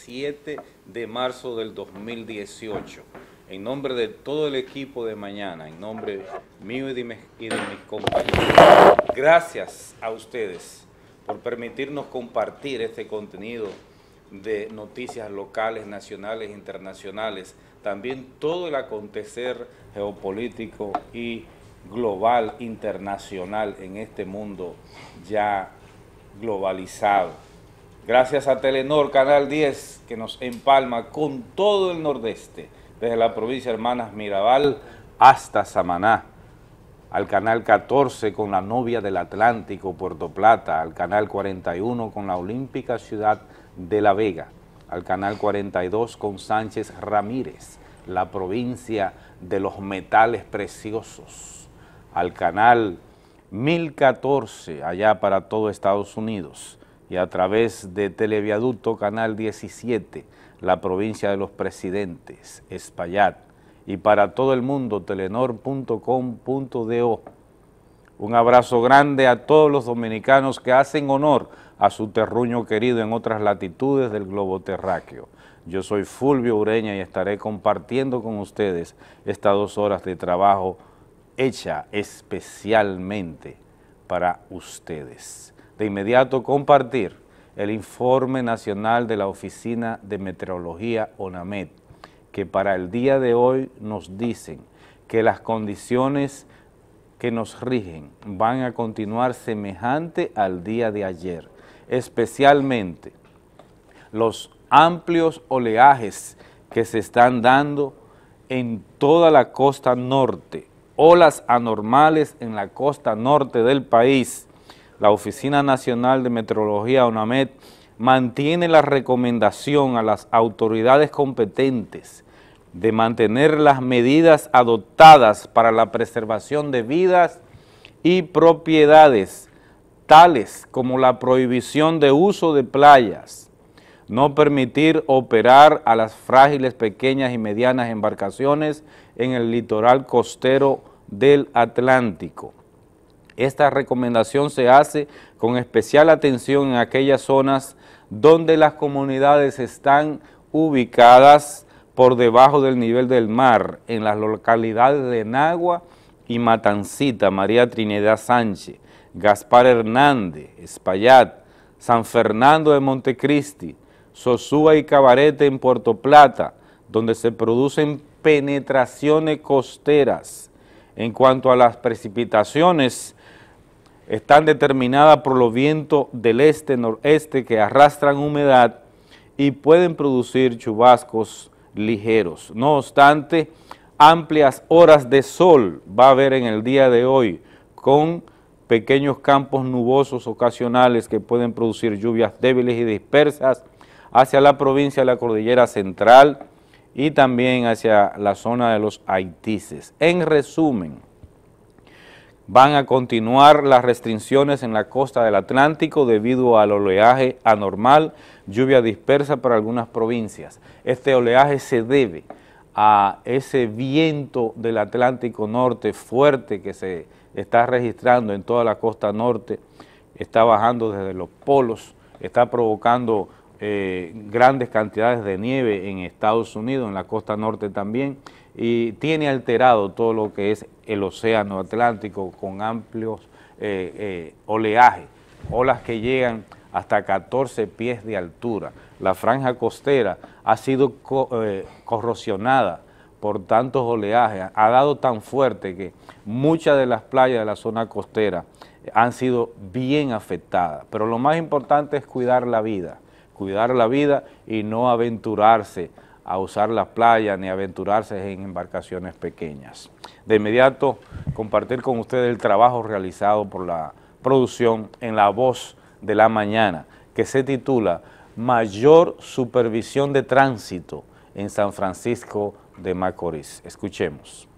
7 de marzo del 2018. En nombre de todo el equipo de Mañana, en nombre mío y de mis compañeros, gracias a ustedes por permitirnos compartir este contenido de noticias locales, nacionales, internacionales, también todo el acontecer geopolítico y global, internacional en este mundo ya globalizado. Gracias a Telenor, Canal 10, que nos empalma con todo el nordeste, desde la provincia de Hermanas Mirabal hasta Samaná, al Canal 14 con la Novia del Atlántico, Puerto Plata, al Canal 41 con la Olímpica Ciudad de La Vega, al Canal 42 con Sánchez Ramírez, la provincia de los metales preciosos, al Canal 1014 allá para todo Estados Unidos y a través de Televiaducto Canal 17, la provincia de los presidentes, Espaillat, y para todo el mundo, telenor.com.do. Un abrazo grande a todos los dominicanos que hacen honor a su terruño querido en otras latitudes del globo terráqueo. Yo soy Fulvio Ureña y estaré compartiendo con ustedes estas 2 horas de trabajo hecha especialmente para ustedes. De inmediato compartir el informe nacional de la Oficina de Meteorología ONAMED, que para el día de hoy nos dicen que las condiciones que nos rigen van a continuar semejante al día de ayer, especialmente los amplios oleajes que se están dando en toda la costa norte, olas anormales en la costa norte del país. La Oficina Nacional de Meteorología ONAMED mantiene la recomendación a las autoridades competentes de mantener las medidas adoptadas para la preservación de vidas y propiedades, tales como la prohibición de uso de playas, no permitir operar a las frágiles pequeñas y medianas embarcaciones en el litoral costero del Atlántico. Esta recomendación se hace con especial atención en aquellas zonas donde las comunidades están ubicadas por debajo del nivel del mar, en las localidades de Nagua y Matancita, María Trinidad Sánchez, Gaspar Hernández, Espaillat, San Fernando de Montecristi, Sosúa y Cabarete en Puerto Plata, donde se producen penetraciones costeras. En cuanto a las precipitaciones, están determinadas por los vientos del este-noreste que arrastran humedad y pueden producir chubascos ligeros. No obstante, amplias horas de sol va a haber en el día de hoy, con pequeños campos nubosos ocasionales que pueden producir lluvias débiles y dispersas hacia la provincia de la Cordillera Central y también hacia la zona de los Haitises. En resumen, van a continuar las restricciones en la costa del Atlántico debido al oleaje anormal, lluvia dispersa para algunas provincias. Este oleaje se debe a ese viento del Atlántico Norte fuerte que se está registrando en toda la costa norte, está bajando desde los polos, está provocando grandes cantidades de nieve en Estados Unidos, en la costa norte también, y tiene alterado todo lo que es el océano Atlántico con amplios oleajes, olas que llegan hasta 14 pies de altura. La franja costera ha sido corrosionada por tantos oleajes, ha dado tan fuerte que muchas de las playas de la zona costera han sido bien afectadas, pero lo más importante es cuidar la vida y no aventurarse a usar las playas ni aventurarse en embarcaciones pequeñas. De inmediato, compartir con ustedes el trabajo realizado por la producción en La Voz de la Mañana, que se titula Mayor Supervisión de Tránsito en San Francisco de Macorís. Escuchemos.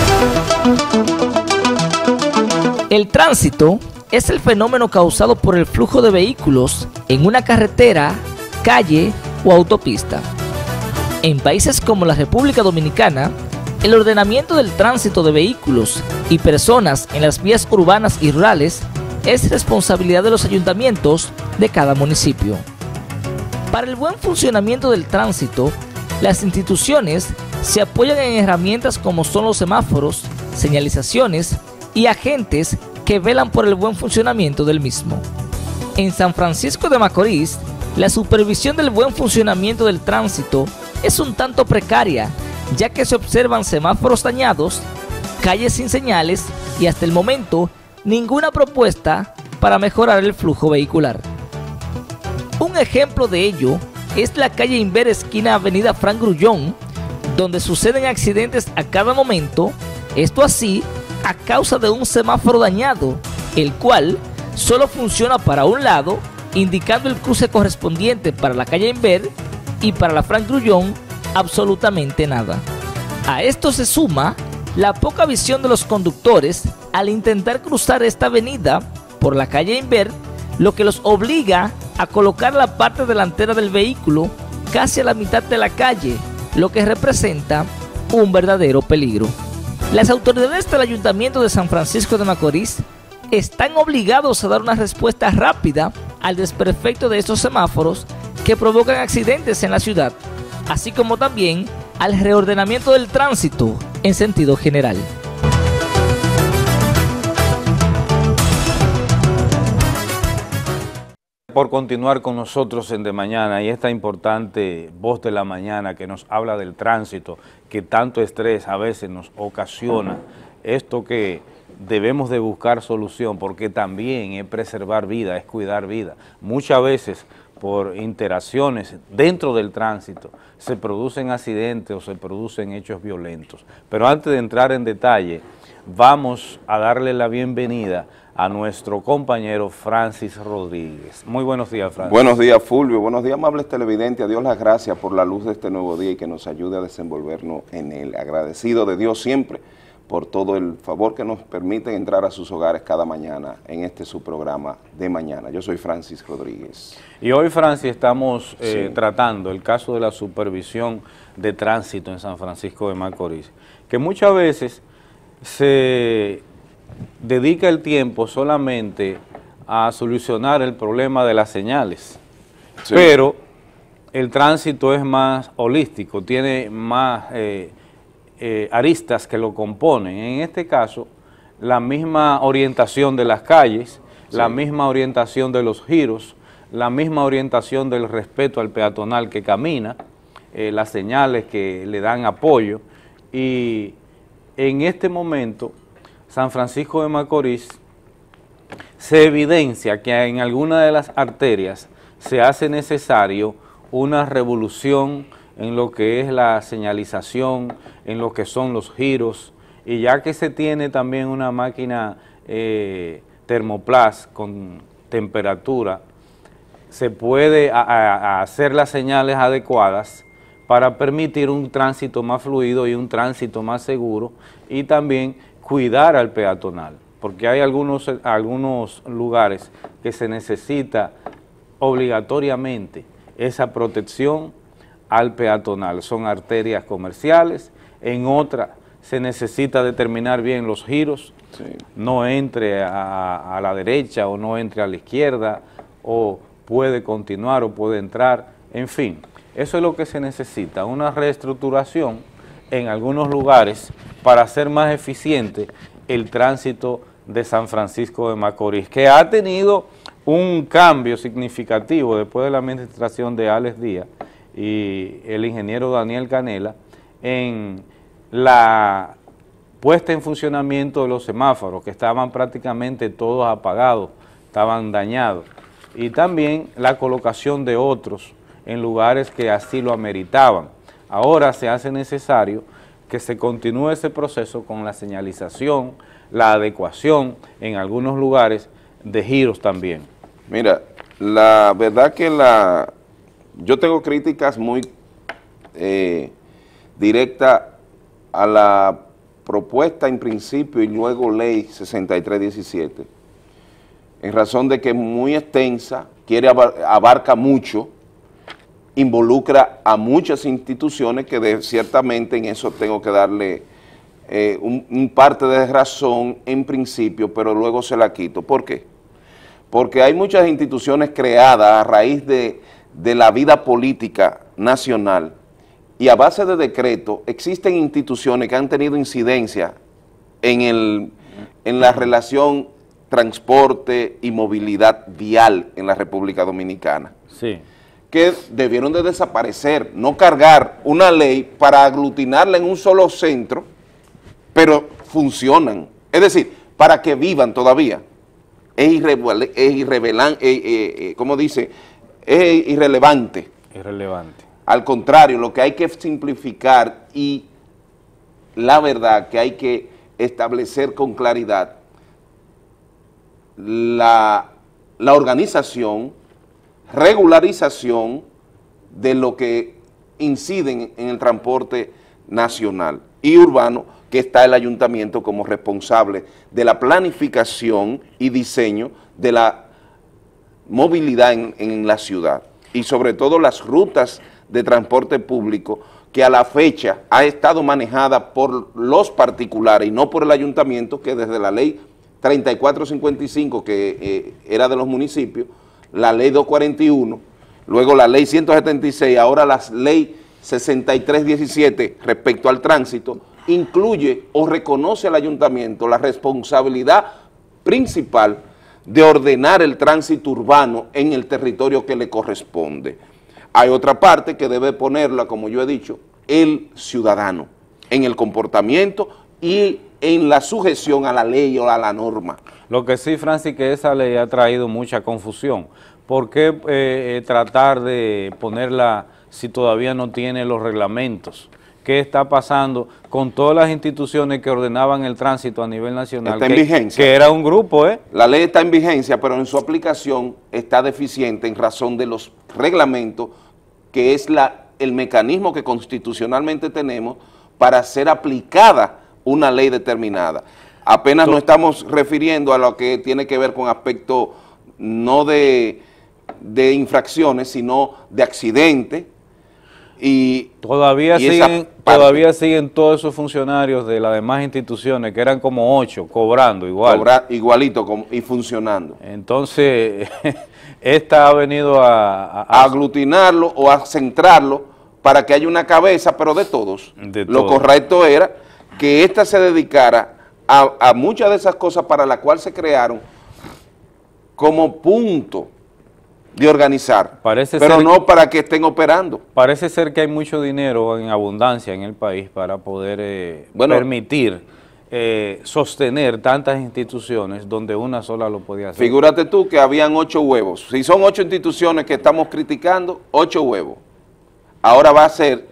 El tránsito es el fenómeno causado por el flujo de vehículos en una carretera, calle o autopista. En países como la República Dominicana, el ordenamiento del tránsito de vehículos y personas en las vías urbanas y rurales es responsabilidad de los ayuntamientos de cada municipio. Para el buen funcionamiento del tránsito, las instituciones se apoyan en herramientas como son los semáforos, señalizaciones y agentes que velan por el buen funcionamiento del mismo. En San Francisco de Macorís, la supervisión del buen funcionamiento del tránsito es un tanto precaria, ya que se observan semáforos dañados, calles sin señales y hasta el momento ninguna propuesta para mejorar el flujo vehicular. Un ejemplo de ello es la calle Inver esquina Avenida Frank Grullón, donde suceden accidentes a cada momento, esto así a causa de un semáforo dañado, el cual solo funciona para un lado, indicando el cruce correspondiente para la calle Inver y para la Frank Grullón absolutamente nada. A esto se suma la poca visión de los conductores al intentar cruzar esta avenida por la calle Inver, lo que los obliga a colocar la parte delantera del vehículo casi a la mitad de la calle, lo que representa un verdadero peligro. Las autoridades del Ayuntamiento de San Francisco de Macorís están obligados a dar una respuesta rápida al desperfecto de estos semáforos que provocan accidentes en la ciudad, así como también al reordenamiento del tránsito en sentido general. Por continuar con nosotros en De Mañana y esta importante voz de la mañana que nos habla del tránsito, que tanto estrés a veces nos ocasiona, esto que debemos de buscar solución, porque también es preservar vida, es cuidar vida. Muchas veces por interacciones dentro del tránsito se producen accidentes o se producen hechos violentos. Pero antes de entrar en detalle, vamos a darle la bienvenida a nuestro compañero Francis Rodríguez. Muy buenos días, Francis. Buenos días, Fulvio. Buenos días, amables televidentes. A Dios las gracias por la luz de este nuevo día y que nos ayude a desenvolvernos en él. Agradecido de Dios siempre por todo el favor que nos permite entrar a sus hogares cada mañana en este su programa De Mañana. Yo soy Francis Rodríguez. Y hoy, Francis, estamos tratando el caso de la supervisión de tránsito en San Francisco de Macorís, que muchas veces se dedica el tiempo solamente a solucionar el problema de las señales, pero el tránsito es más holístico, tiene más aristas que lo componen. En este caso, la misma orientación de las calles, la misma orientación de los giros, la misma orientación del respeto al peatonal que camina, las señales que le dan apoyo, y en este momento San Francisco de Macorís se evidencia que en alguna de las arterias se hace necesario una revolución en lo que es la señalización, en lo que son los giros, y ya que se tiene también una máquina Thermoplas con temperatura, se puede hacer las señales adecuadas para permitir un tránsito más fluido y un tránsito más seguro, y también cuidar al peatonal, porque hay algunos lugares que se necesita obligatoriamente esa protección al peatonal. Son arterias comerciales, en otras se necesita determinar bien los giros, no entre a la derecha o no entre a la izquierda, o puede continuar o puede entrar, en fin, eso es lo que se necesita, una reestructuración en algunos lugares para hacer más eficiente el tránsito de San Francisco de Macorís, que ha tenido un cambio significativo después de la administración de Alex Díaz y el ingeniero Daniel Canela en la puesta en funcionamiento de los semáforos, que estaban prácticamente todos apagados, estaban dañados, y también la colocación de otros en lugares que así lo ameritaban. Ahora se hace necesario que se continúe ese proceso con la señalización, la adecuación en algunos lugares de giros también. Mira, la verdad que yo tengo críticas muy directas a la propuesta en principio y luego ley 6317, en razón de que es muy extensa, abarca mucho, involucra a muchas instituciones que ciertamente en eso tengo que darle un parte de razón en principio, pero luego se la quito. ¿Por qué? Porque hay muchas instituciones creadas a raíz de de la vida política nacional y a base de decreto existen instituciones que han tenido incidencia en la relación transporte y movilidad vial en la República Dominicana. Sí. Que debieron de desaparecer, no cargar una ley para aglutinarla en un solo centro, pero funcionan. Es decir, para que vivan todavía. Es irrelevante. Irrelevante. Al contrario, lo que hay que simplificar y la verdad que hay que establecer con claridad la organización, regularización de lo que inciden en el transporte nacional y urbano, que está el ayuntamiento como responsable de la planificación y diseño de la movilidad en la ciudad y sobre todo las rutas de transporte público que a la fecha ha estado manejada por los particulares y no por el ayuntamiento, que desde la ley 3455, que era de los municipios, la ley 241, luego la ley 176, ahora la ley 6317 respecto al tránsito, incluye o reconoce al ayuntamiento la responsabilidad principal de ordenar el tránsito urbano en el territorio que le corresponde. Hay otra parte que debe ponerla, como yo he dicho, el ciudadano, en el comportamiento y en la sujeción a la ley o a la norma. Lo que sí, Francis, que esa ley ha traído mucha confusión. ¿Por qué tratar de ponerla si todavía no tiene los reglamentos? ¿Qué está pasando con todas las instituciones que ordenaban el tránsito a nivel nacional? Está en vigencia. Que era un grupo, ¿eh? La ley está en vigencia, pero en su aplicación está deficiente en razón de los reglamentos, que es el mecanismo que constitucionalmente tenemos para ser aplicada una ley determinada. Apenas nos estamos refiriendo a lo que tiene que ver con aspectos no de infracciones, sino de accidentes. Y todavía siguen todos esos funcionarios de las demás instituciones, que eran como 8, cobrando igual. Igualito y funcionando. Entonces, esta ha venido a aglutinarlo o a centrarlo para que haya una cabeza, pero de todos. Lo correcto era que esta se dedicara a muchas de esas cosas para las cuales se crearon como punto de organizar, pero no para que estén operando. Parece ser que hay mucho dinero en abundancia en el país para poder permitir sostener tantas instituciones donde una sola lo podía hacer. Figúrate tú que habían 8 huevos. Si son 8 instituciones que estamos criticando, 8 huevos. Ahora va a ser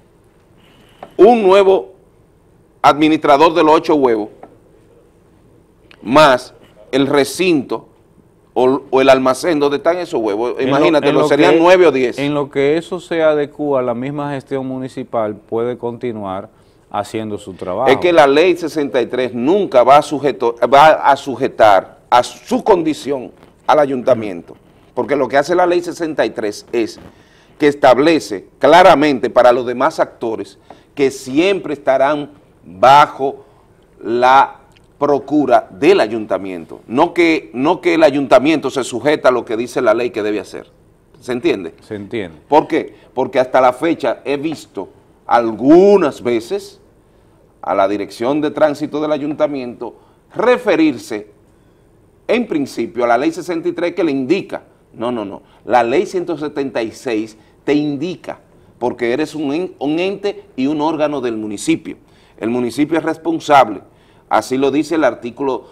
un nuevo administrador de los 8 huevos, más el recinto o el almacén donde están esos huevos. Imagínate, serían 9 o 10. En lo que eso se adecua, la misma gestión municipal puede continuar haciendo su trabajo. Es que la ley 63 nunca va a sujetar a su condición al ayuntamiento, porque lo que hace la ley 63 es que establece claramente para los demás actores que siempre estarán bajo la procura del ayuntamiento, no que el ayuntamiento se sujeta a lo que dice la ley que debe hacer. ¿Se entiende? Se entiende. ¿Por qué? Porque hasta la fecha he visto algunas veces a la dirección de tránsito del ayuntamiento referirse en principio a la ley 63 que le indica, no, la ley 176 te indica, porque eres un ente y un órgano del municipio. El municipio es responsable. Así lo dice el artículo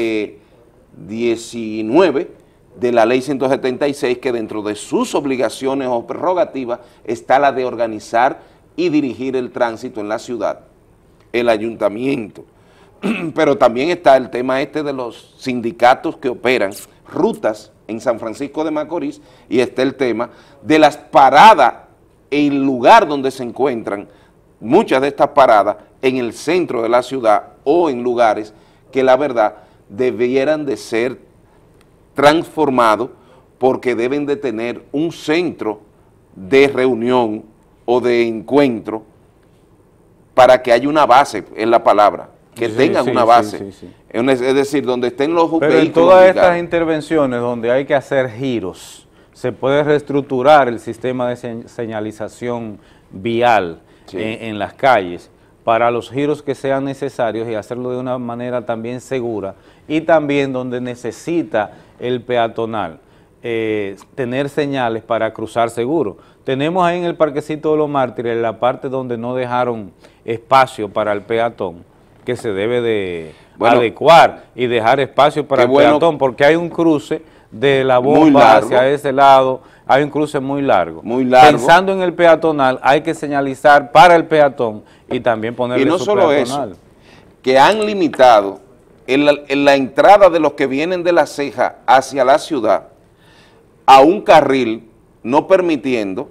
19 de la ley 176, que dentro de sus obligaciones o prerrogativas está la de organizar y dirigir el tránsito en la ciudad, el ayuntamiento. Pero también está el tema de los sindicatos que operan rutas en San Francisco de Macorís, y está el tema de las paradas en el lugar donde se encuentran muchas de estas paradas en el centro de la ciudad o en lugares que la verdad debieran de ser transformados, porque deben de tener un centro de reunión o de encuentro para que haya una base, es la palabra, que tengan una base. Es decir, donde estén los vehículos. Pero en todas estas intervenciones donde hay que hacer giros, se puede reestructurar el sistema de señalización vial en las calles para los giros que sean necesarios y hacerlo de una manera también segura, y también donde necesita el peatonal tener señales para cruzar seguro. Tenemos ahí en el Parquecito de los Mártires la parte donde no dejaron espacio para el peatón, que se debe de adecuar y dejar espacio para el peatón, porque hay un cruce de la bomba hacia ese lado, hay un cruce muy largo. Pensando en el peatonal, hay que señalizar para el peatón y también ponerle su peatonal. Y no solo eso, que han limitado en la entrada de los que vienen de La Ceja hacia la ciudad a un carril, no permitiendo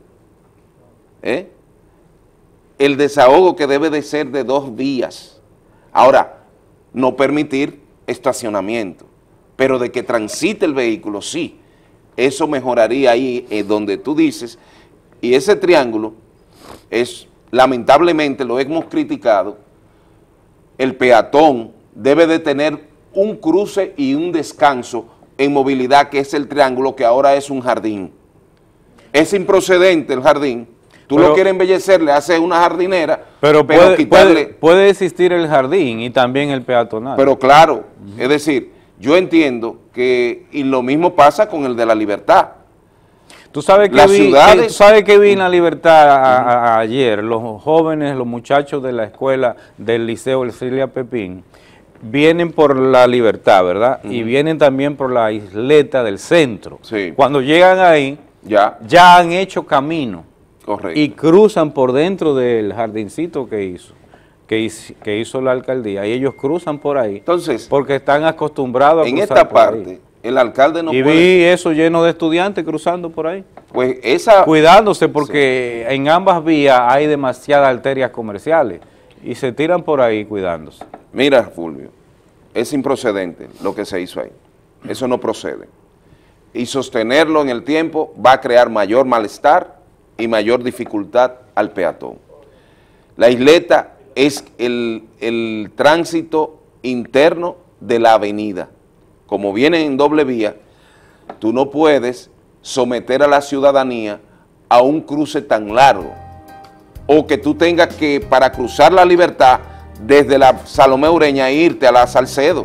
el desahogo que debe de ser de 2 vías. Ahora, no permitir estacionamiento, pero de que transite el vehículo, sí. Eso mejoraría ahí donde tú dices, y ese triángulo es, lamentablemente, lo hemos criticado, el peatón debe de tener un cruce y un descanso en movilidad, que es el triángulo, que ahora es un jardín. Es improcedente el jardín. Tú lo quieres embellecer, le haces una jardinera, pero puede existir el jardín y también el peatonal. Pero claro, es decir, yo entiendo que, y lo mismo pasa con el de La Libertad. Tú sabes que vi en La Libertad ayer, los jóvenes, los muchachos de la escuela del Liceo Ercilia Pepín, vienen por La Libertad, ¿verdad? Y vienen también por la isleta del centro. Sí. Cuando llegan ahí, ya han hecho camino. Correcto. Y cruzan por dentro del jardincito que hizo la alcaldía, y ellos cruzan por ahí. Entonces, porque están acostumbrados a cruzar por ahí. En esta parte, el alcalde no puede... Y vi eso lleno de estudiantes cruzando por ahí. Pues cuidándose, porque en ambas vías hay demasiadas arterias comerciales y se tiran por ahí cuidándose. Mira, Fulvio, es improcedente lo que se hizo ahí. Eso no procede. Y sostenerlo en el tiempo va a crear mayor malestar y mayor dificultad al peatón. La isleta es el tránsito interno de la avenida. Como viene en doble vía, tú no puedes someter a la ciudadanía a un cruce tan largo, o que tú tengas que, para cruzar La Libertad, desde la Salomé Ureña irte a la Salcedo.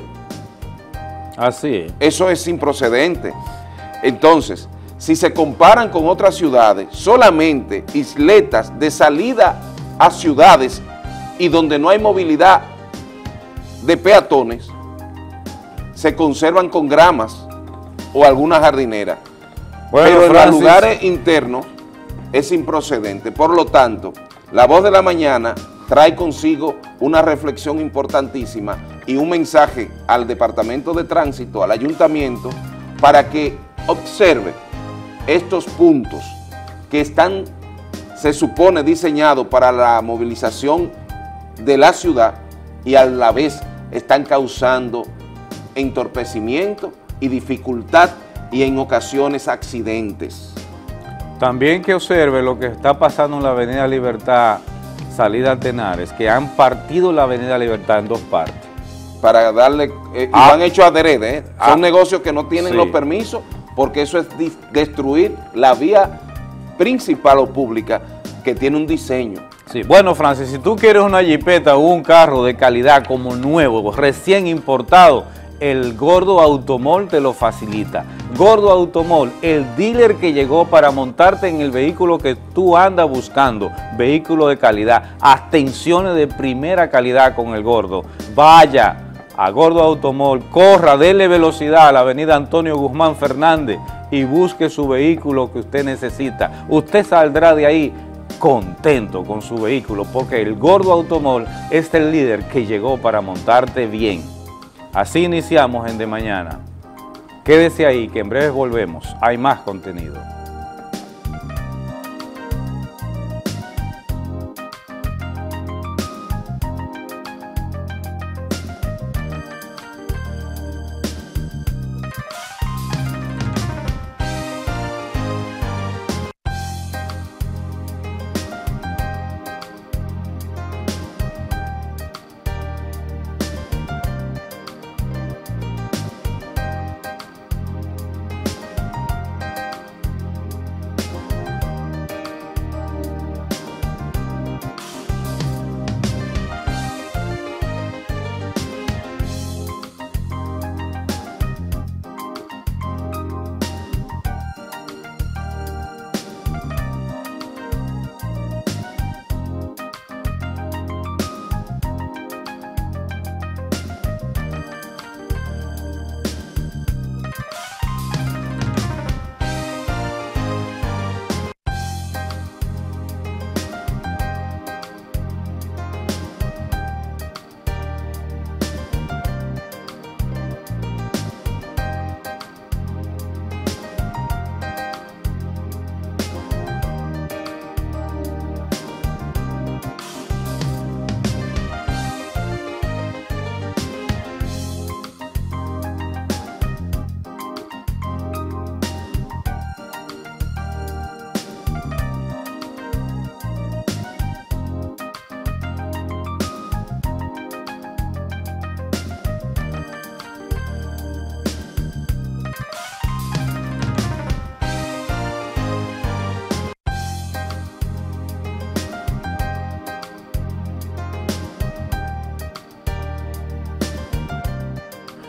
Así es. Eso es improcedente. Entonces, si se comparan con otras ciudades, solamente isletas de salida a ciudades y donde no hay movilidad de peatones, se conservan con gramas o alguna jardinera. Bueno, pero en los lugares internos es improcedente. Por lo tanto, La Voz de la Mañana trae consigo una reflexión importantísima y un mensaje al Departamento de Tránsito, al Ayuntamiento, para que observe estos puntos que están, se supone, diseñados para la movilización de la ciudad, y a la vez están causando entorpecimiento y dificultad y en ocasiones accidentes. También que observe lo que está pasando en la Avenida Libertad, salida a Tenares, que han partido la Avenida Libertad en 2 partes. Para darle, y lo han hecho adrede, son negocios que no tienen los permisos, porque eso es destruir la vía principal o pública que tiene un diseño. Sí, bueno, Francis, si tú quieres una jipeta o un carro de calidad como nuevo, recién importado, el Gordo Automol te lo facilita. Gordo Automol, el dealer que llegó para montarte en el vehículo que tú andas buscando, vehículo de calidad, atenciones de primera calidad con el Gordo. Vaya a Gordo Automol, corra, dele velocidad a la avenida Antonio Guzmán Fernández y busque su vehículo que usted necesita. Usted saldrá de ahí contento con su vehículo, porque el Gordo Automol es el líder que llegó para montarte bien. Así iniciamos en De Mañana. Quédese ahí, que en breve volvemos. Hay más contenido.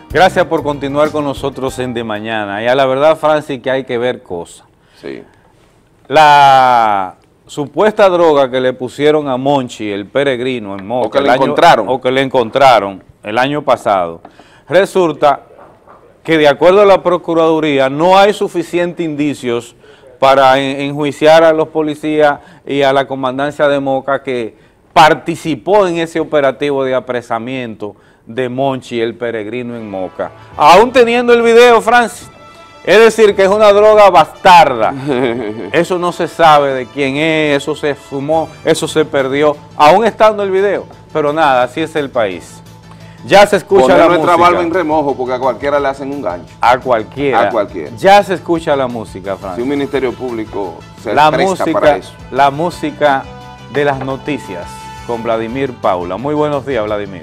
Gracias por continuar con nosotros en De Mañana. Y a la verdad, Francis, que hay que ver cosas. Sí. La supuesta droga que le pusieron a Monchi, el peregrino, en Moca, o que le encontraron el año pasado, resulta que de acuerdo a la Procuraduría no hay suficientes indicios para enjuiciar a los policías y a la comandancia de Moca que participó en ese operativo de apresamiento de Monchi, el peregrino en Moca. Aún teniendo el video, Francis, es decir, que es una droga bastarda. Eso no se sabe de quién es, eso se fumó, eso se perdió, aún estando el video. Pero nada, así es el país. Ya se escucha la música. Nuestra barba en remojo porque a cualquiera le hacen un gancho. A cualquiera. A cualquiera. Ya se escucha la música, Francis. Si un ministerio público se presta para eso. La música de las noticias con Vladimir Paula. Muy buenos días, Vladimir.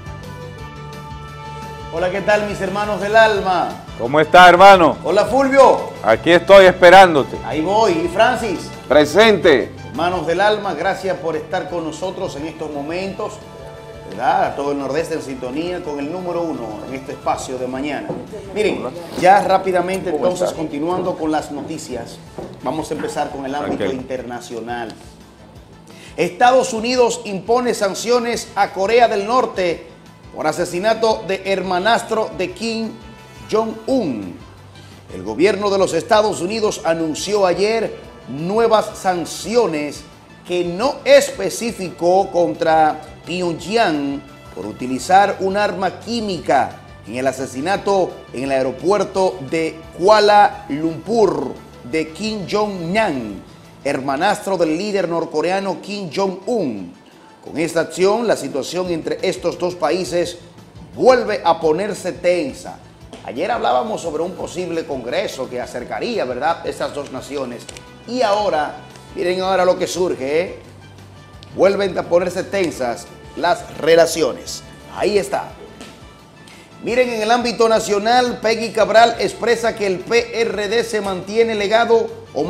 Hola, ¿qué tal, mis hermanos del alma? ¿Cómo está, hermano? Hola, Fulvio. Aquí estoy esperándote. Ahí voy. ¿Y Francis? Presente. Hermanos del alma, gracias por estar con nosotros en estos momentos, ¿verdad? A todo el Nordeste en sintonía con el número 1 en este espacio de mañana. Miren, ya rápidamente entonces, continuando con las noticias, vamos a empezar con el ámbito internacional. Estados Unidos impone sanciones a Corea del Norte por asesinato de hermanastro de Kim Jong-un. El gobierno de los Estados Unidos anunció ayer nuevas sanciones que no especificó contra Pyongyang por utilizar un arma química en el asesinato en el aeropuerto de Kuala Lumpur de Kim Jong-nam, hermanastro del líder norcoreano Kim Jong-un. Con esta acción, la situación entre estos dos países vuelve a ponerse tensa. Ayer hablábamos sobre un posible congreso que acercaría, ¿verdad?, esas dos naciones. Y ahora, miren ahora lo que surge, ¿eh? Vuelven a ponerse tensas las relaciones. Ahí está. Miren, en el ámbito nacional, Peggy Cabral expresa que el PRD se mantiene el legado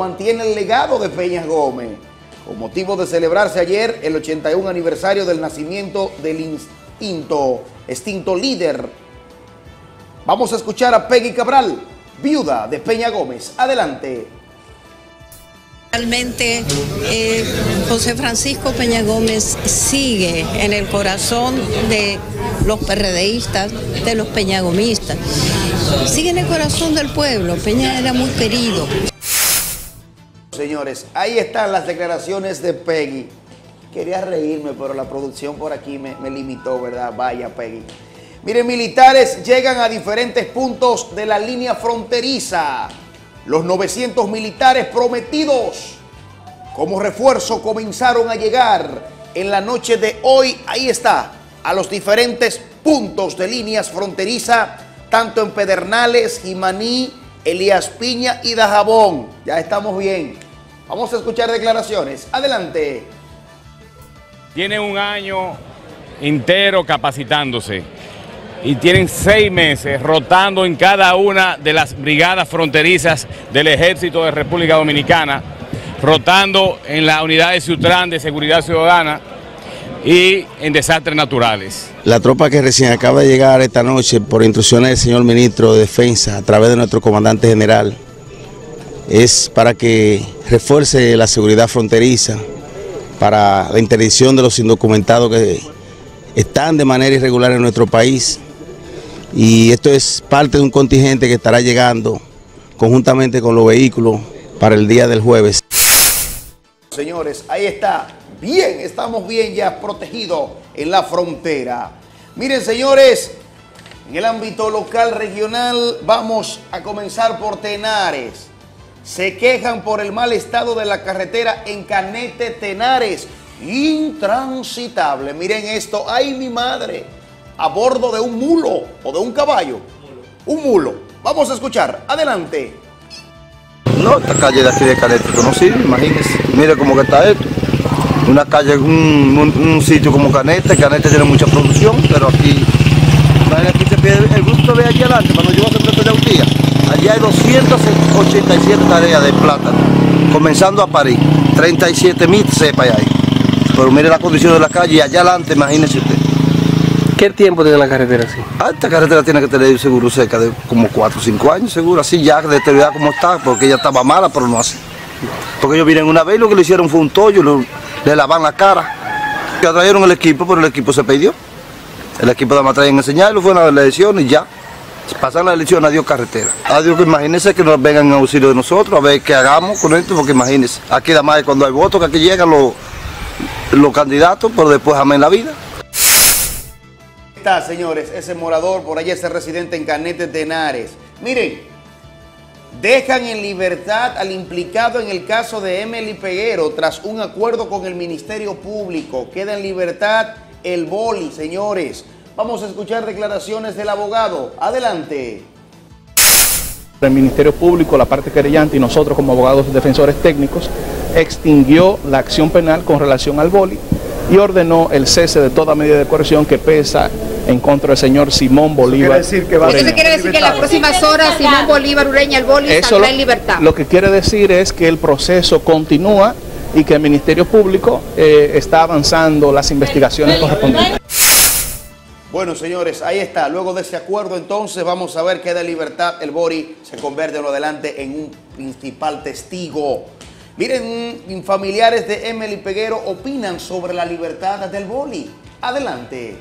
de Peña Gómez, con motivo de celebrarse ayer el 81 aniversario del nacimiento del extinto líder. Vamos a escuchar a Peggy Cabral, viuda de Peña Gómez. Adelante. Realmente José Francisco Peña Gómez sigue en el corazón de los PRDistas, de los peñagomistas. Sigue en el corazón del pueblo. Peña era muy querido. Señores, ahí están las declaraciones de Peggy. Quería reírme, pero la producción por aquí me limitó, ¿verdad? Vaya, Peggy. Miren, militares llegan a diferentes puntos de la línea fronteriza. Los 900 militares prometidos como refuerzo comenzaron a llegar en la noche de hoy. Ahí está, a los diferentes puntos de líneas fronteriza, tanto en Pedernales, Jimaní, Elías Piña y Dajabón. Ya estamos bien. Vamos a escuchar declaraciones. Adelante. Tienen un año entero capacitándose y tienen 6 meses rotando en cada una de las brigadas fronterizas del Ejército de República Dominicana, rotando en la unidad de Ciutrán de Seguridad Ciudadana y en desastres naturales. La tropa que recién acaba de llegar esta noche por instrucciones del señor Ministro de Defensa a través de nuestro comandante general es para que refuerce la seguridad fronteriza, para la interdicción de los indocumentados que están de manera irregular en nuestro país. Y esto es parte de un contingente que estará llegando conjuntamente con los vehículos para el día del jueves. Señores, ahí está. Bien, estamos bien ya protegidos en la frontera. Miren, señores, en el ámbito local, regional, vamos a comenzar por Tenares. Se quejan por el mal estado de la carretera en Canete, Tenares. Intransitable. Miren esto. ¡Ay, mi madre! A bordo de un mulo o de un caballo. Un mulo. Vamos a escuchar. Adelante. No, esta calle de aquí de Canete no sirve, imagínense. Mire cómo que está esto. Una calle, un sitio como Canete tiene mucha producción, pero aquí se pierde. El gusto de allí adelante, cuando yo voy a hacer de un día, allí hay 287 tareas de plátano, comenzando a parir. 37.000 cepas ahí. Pero mire la condición de la calle y allá adelante, imagínese usted. ¿Qué tiempo tiene la carretera así? Esta carretera tiene que tener seguro cerca de como 4 o 5 años, seguro, así ya deteriorada como está, porque ella estaba mala, pero no así. Porque ellos vinieron una vez y lo que le hicieron fue un tollo, le lavan la cara. Ya trajeron el equipo, pero el equipo se perdió. El equipo de traen a enseñarlo, fueron a las elecciones y ya. Pasan las elecciones, adiós carretera. Adiós, que imagínense que nos vengan en auxilio de nosotros, a ver qué hagamos con esto, porque imagínense, aquí nada más cuando hay votos, que aquí llegan los candidatos, pero después amen la vida. Está, señores, ese morador, por allá ese residente en Cañete de Henares. Miren, dejan en libertad al implicado en el caso de Emily Peguero tras un acuerdo con el Ministerio Público. Queda en libertad el boli, señores. Vamos a escuchar declaraciones del abogado. Adelante. El Ministerio Público, la parte querellante y nosotros como abogados defensores técnicos extinguió la acción penal con relación al boli y ordenó el cese de toda medida de coerción que pesa en contra del señor Simón Bolívar. Eso quiere decir que en las próximas horas Simón Bolívar Ureña, el boli, saldrá en libertad. Lo que quiere decir es que el proceso continúa y que el Ministerio Público está avanzando las investigaciones correspondientes. Bueno, señores, ahí está. Luego de ese acuerdo, entonces, vamos a ver qué de libertad el boli se convierte en lo adelante en un principal testigo. Miren, familiares de Emily Peguero opinan sobre la libertad del boli. Adelante.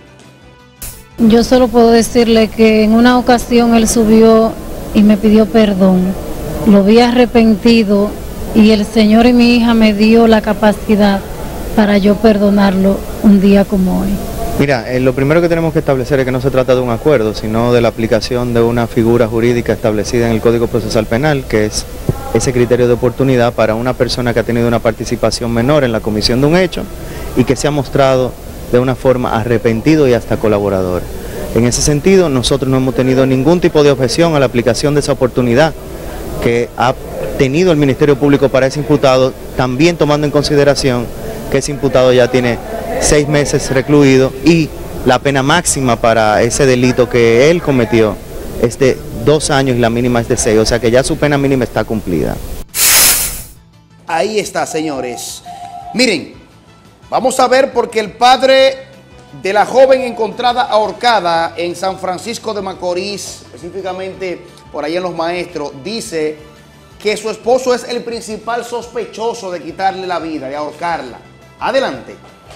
Yo solo puedo decirle que en una ocasión él subió y me pidió perdón. Lo vi arrepentido y el Señor y mi hija me dio la capacidad para yo perdonarlo un día como hoy. Mira, lo primero que tenemos que establecer es que no se trata de un acuerdo, sino de la aplicación de una figura jurídica establecida en el Código Procesal Penal, que es ese criterio de oportunidad para una persona que ha tenido una participación menor en la comisión de un hecho y que se ha mostrado de una forma arrepentido y hasta colaborador. En ese sentido, nosotros no hemos tenido ningún tipo de objeción a la aplicación de esa oportunidad que ha tenido el Ministerio Público para ese imputado, también tomando en consideración que ese imputado ya tiene 6 meses recluido y la pena máxima para ese delito que él cometió es de 2 años y la mínima es de 6, o sea que ya su pena mínima está cumplida. Ahí está, señores. Miren, vamos a ver porque el padre de la joven encontrada ahorcada en San Francisco de Macorís, específicamente por ahí en Los Maestros, dice que su esposo es el principal sospechoso de quitarle la vida, de ahorcarla. Adelante.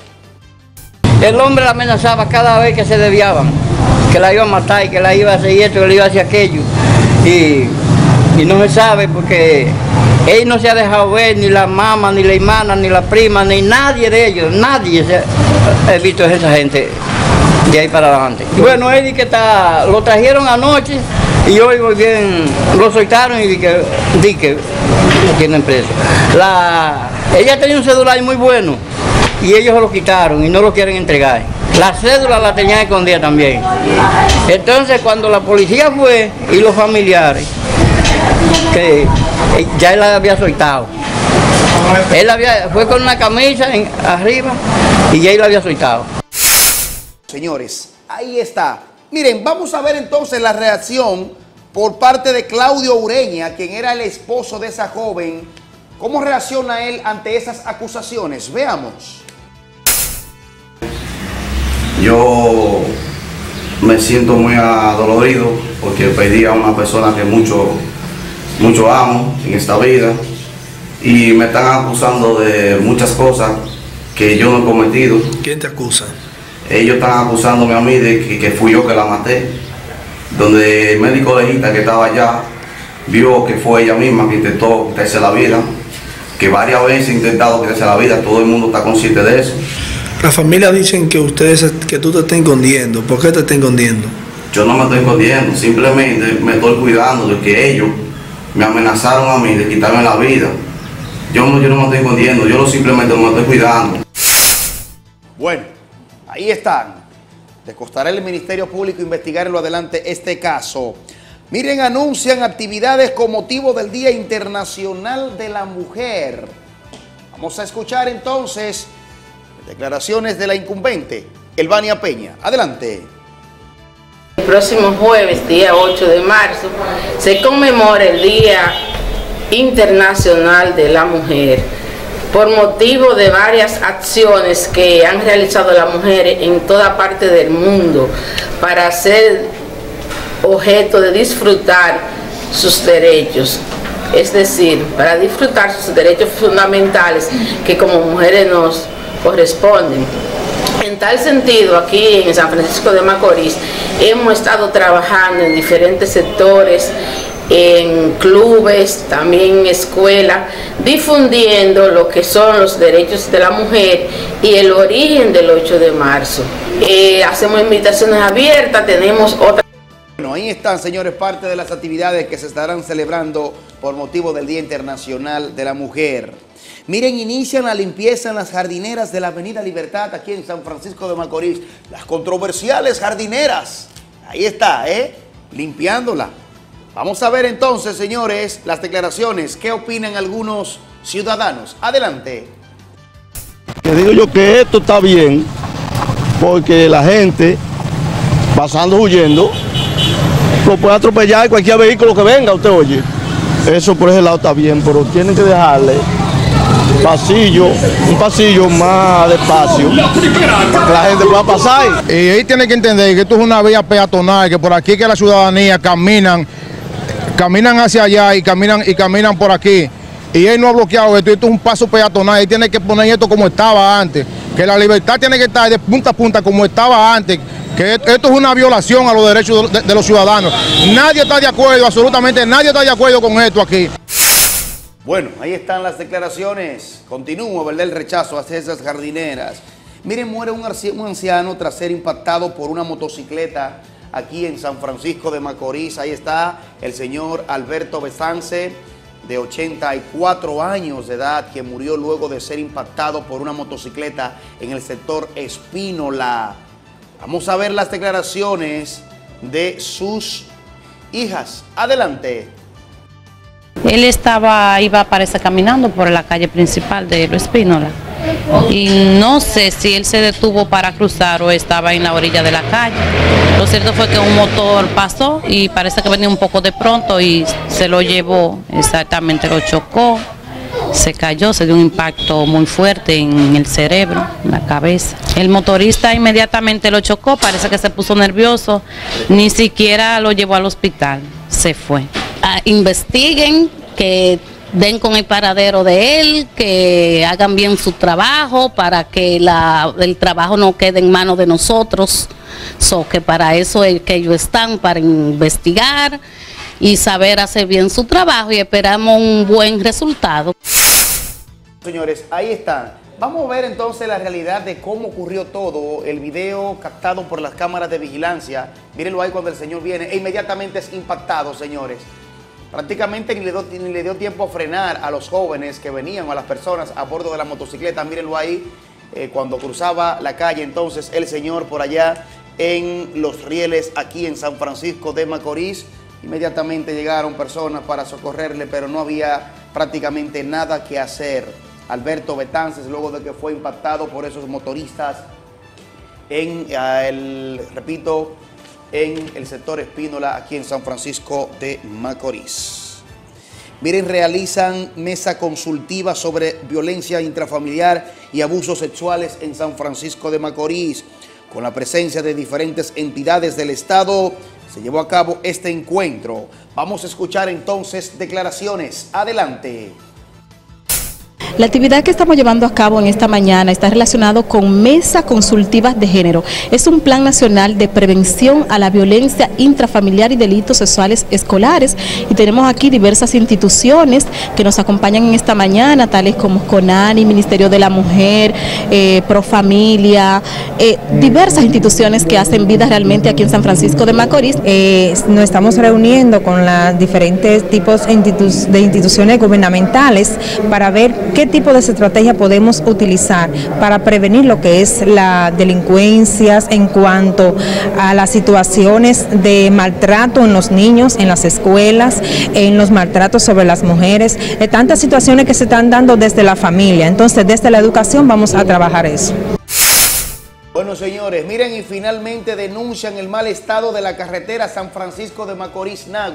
El hombre la amenazaba cada vez que se desviaban, que la iba a matar y que la iba a hacer esto, que la iba a hacer aquello. Y no se sabe porque él no se ha dejado ver, ni la mamá, ni la hermana, ni la prima, ni nadie de ellos, nadie ha visto a esa gente de ahí para adelante. Y bueno, él dice que lo trajeron anoche y hoy muy bien lo soltaron y dice que lo tienen preso. Ella tenía un celular muy bueno y ellos lo quitaron y no lo quieren entregar. La cédula la tenían escondida también. Entonces cuando la policía fue y los familiares, que ya él la había soltado. Él fue con una camisa arriba y ya él la había soltado. Señores, ahí está. Miren, vamos a ver entonces la reacción por parte de Claudio Ureña, quien era el esposo de esa joven. ¿Cómo reacciona él ante esas acusaciones? Veamos. Yo me siento muy adolorido porque perdí a una persona que mucho amo en esta vida y me están acusando de muchas cosas que yo no he cometido. ¿Quién te acusa? Ellos están acusándome a mí de que fui yo que la maté, donde el médico legista que estaba allá vio que fue ella misma que intentó quitarse la vida, que varias veces ha intentado quitarse la vida, todo el mundo está consciente de eso. La familia dicen que que tú te estás escondiendo. ¿Por qué te estás escondiendo? Yo no me estoy escondiendo, simplemente me estoy cuidando de que ellos me amenazaron a mí de quitarme la vida. Yo no me estoy escondiendo, yo simplemente me estoy cuidando. Bueno, ahí están. Le costará al Ministerio Público investigar en lo adelante este caso. Miren, anuncian actividades con motivo del Día Internacional de la Mujer. Vamos a escuchar entonces declaraciones de la incumbente, Elvania Peña. Adelante. El próximo jueves, día 8 de marzo, se conmemora el Día Internacional de la Mujer. por motivo de varias acciones que han realizado las mujeres en toda parte del mundo para ser objeto de disfrutar sus derechos, es decir, para disfrutar sus derechos fundamentales que como mujeres nos corresponden. En tal sentido, aquí en San Francisco de Macorís hemos estado trabajando en diferentes sectores, en clubes, también en escuelas, difundiendo lo que son los derechos de la mujer y el origen del 8 de marzo. Hacemos invitaciones abiertas, tenemos otras. Bueno, ahí están, señores, parte de las actividades que se estarán celebrando por motivo del Día Internacional de la Mujer. Miren, inician la limpieza en las jardineras de la Avenida Libertad, aquí en San Francisco de Macorís. Las controversiales jardineras. Ahí está, limpiándola. Vamos a ver entonces, señores, las declaraciones. ¿Qué opinan algunos ciudadanos? Adelante. Te digo yo que esto está bien, porque la gente, pasando, huyendo, lo puede atropellar cualquier vehículo que venga, usted oye. Eso por ese lado está bien, pero tienen que dejarle un pasillo más despacio para que la gente pueda pasar. Y ahí tiene que entender que esto es una vía peatonal, que por aquí que la ciudadanía caminan hacia allá y caminan por aquí. Y él no ha bloqueado esto es un paso peatonal, y tiene que poner esto como estaba antes, que la libertad tiene que estar de punta a punta como estaba antes, que esto es una violación a los derechos de los ciudadanos. Nadie está de acuerdo, absolutamente nadie está de acuerdo con esto aquí. Bueno, ahí están las declaraciones. Continúa, ¿verdad?, el rechazo hacia esas jardineras. Miren, muere un anciano tras ser impactado por una motocicleta aquí en San Francisco de Macorís. Ahí está el señor Alberto Bezance, de 84 años de edad, que murió luego de ser impactado por una motocicleta en el sector Espínola. Vamos a ver las declaraciones de sus hijas. Adelante. Él iba parece caminando por la calle principal de Los Espínola y no sé si él se detuvo para cruzar o estaba en la orilla de la calle. Lo cierto fue que un motor pasó y parece que venía un poco de pronto y se lo llevó, exactamente lo chocó, se cayó, se dio un impacto muy fuerte en el cerebro, en la cabeza. El motorista inmediatamente lo chocó, parece que se puso nervioso, ni siquiera lo llevó al hospital, se fue. Investiguen, que den con el paradero de él, que hagan bien su trabajo para que el trabajo no quede en manos de nosotros, que para eso es que ellos están, para investigar y saber hacer bien su trabajo, y esperamos un buen resultado. Señores, ahí están. Vamos a ver entonces la realidad de cómo ocurrió todo. El video captado por las cámaras de vigilancia. Mírenlo ahí cuando el señor viene e inmediatamente es impactado, señores. Prácticamente ni le dio tiempo a frenar a los jóvenes que venían, o a las personas a bordo de la motocicleta. Mírenlo ahí, cuando cruzaba la calle entonces el señor por allá en Los Rieles, aquí en San Francisco de Macorís. Inmediatamente llegaron personas para socorrerle, pero no había prácticamente nada que hacer. Alberto Betances, luego de que fue impactado por esos motoristas en el sector Espínola, aquí en San Francisco de Macorís. Miren, realizan mesa consultiva sobre violencia intrafamiliar y abusos sexuales en San Francisco de Macorís. Con la presencia de diferentes entidades del Estado, se llevó a cabo este encuentro. Vamos a escuchar entonces declaraciones. Adelante. La actividad que estamos llevando a cabo en esta mañana está relacionado con Mesa Consultivas de Género. Es un plan nacional de prevención a la violencia intrafamiliar y delitos sexuales escolares. Y tenemos aquí diversas instituciones que nos acompañan en esta mañana, tales como CONANI, Ministerio de la Mujer, Profamilia, diversas instituciones que hacen vida realmente aquí en San Francisco de Macorís. Nos estamos reuniendo con los diferentes tipos de instituciones gubernamentales para ver qué tipo de estrategia podemos utilizar para prevenir lo que es la delincuencia en cuanto a las situaciones de maltrato en los niños, en las escuelas, en los maltratos sobre las mujeres, tantas situaciones que se están dando desde la familia. Entonces, desde la educación vamos a trabajar eso. Bueno, señores, miren, y finalmente denuncian el mal estado de la carretera San Francisco de Macorís-Nagua.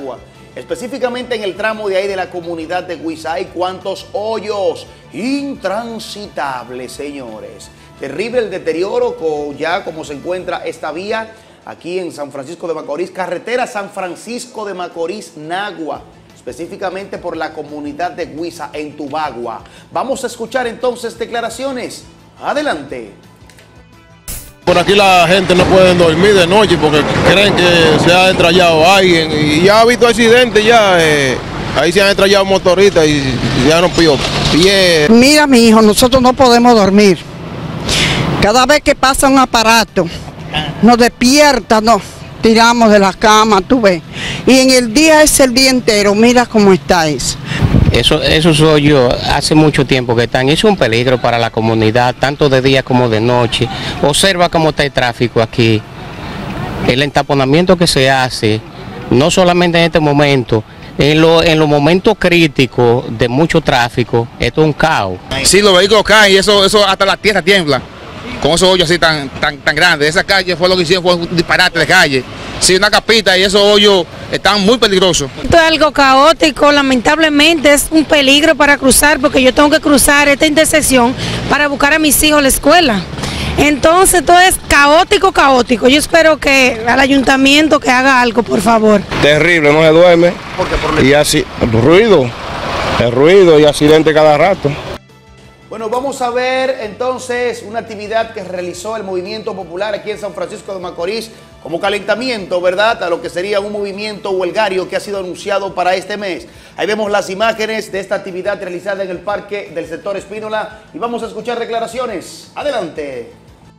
específicamente en el tramo de ahí de la comunidad de Huiza. Hay cuantos hoyos intransitables, señores. Terrible el deterioro ya como se encuentra esta vía aquí en San Francisco de Macorís, carretera San Francisco de Macorís, Nagua, específicamente por la comunidad de Huiza en Tubagua. Vamos a escuchar entonces declaraciones. Adelante. Por aquí la gente no puede dormir de noche porque creen que se ha estrellado alguien y ya ha habido accidentes ya. Ahí se han estrellado motoristas y se han rompido pies. Mira, mi hijo, nosotros no podemos dormir. Cada vez que pasa un aparato, nos despierta, nos tiramos de la cama, tú ves. Y en el día es el día entero, mira cómo está eso. Eso soy yo, hace mucho tiempo que están, es un peligro para la comunidad, tanto de día como de noche. Observa cómo está el tráfico aquí, el entaponamiento que se hace, no solamente en este momento, en los momentos críticos de mucho tráfico, esto es un caos. Sí, los vehículos caen y eso hasta la tierra tiembla, con esos hoyos así tan grandes. Esa calle fue lo que hicieron, fue un disparate de calle. Sí, una capita y esos hoyos están muy peligrosos. Esto es algo caótico, lamentablemente es un peligro para cruzar porque yo tengo que cruzar esta intersección para buscar a mis hijos a la escuela. Entonces todo es caótico. Yo espero que al ayuntamiento que haga algo, por favor. Terrible, no se duerme. Y así, el ruido y accidente cada rato. Bueno, vamos a ver entonces una actividad que realizó el Movimiento Popular aquí en San Francisco de Macorís como calentamiento, ¿verdad?, a lo que sería un movimiento huelgario que ha sido anunciado para este mes. Ahí vemos las imágenes de esta actividad realizada en el parque del sector Espínola y vamos a escuchar declaraciones. Adelante.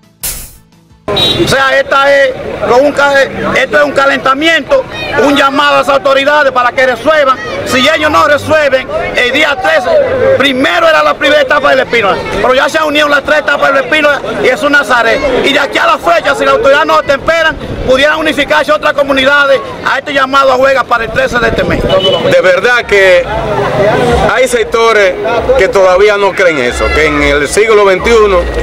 O sea, esto es un calentamiento, un llamado a las autoridades para que resuelvan. Si ellos no resuelven, el día 13, primero era la primera etapa del Espínola, pero ya se han unido las 3 etapas del Espínola y es un Nazaret. Y de aquí a la fecha, si las autoridades no atemperan, pudieran unificarse otras comunidades a este llamado a huelga para el 13 de este mes. De verdad que hay sectores que todavía no creen eso, que en el siglo XXI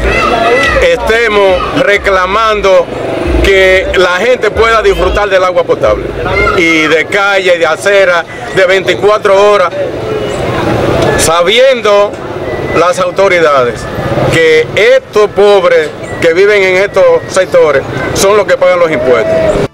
estemos reclamando que la gente pueda disfrutar del agua potable y de calle y de acera de 24 horas, sabiendo las autoridades que estos pobres que viven en estos sectores son los que pagan los impuestos.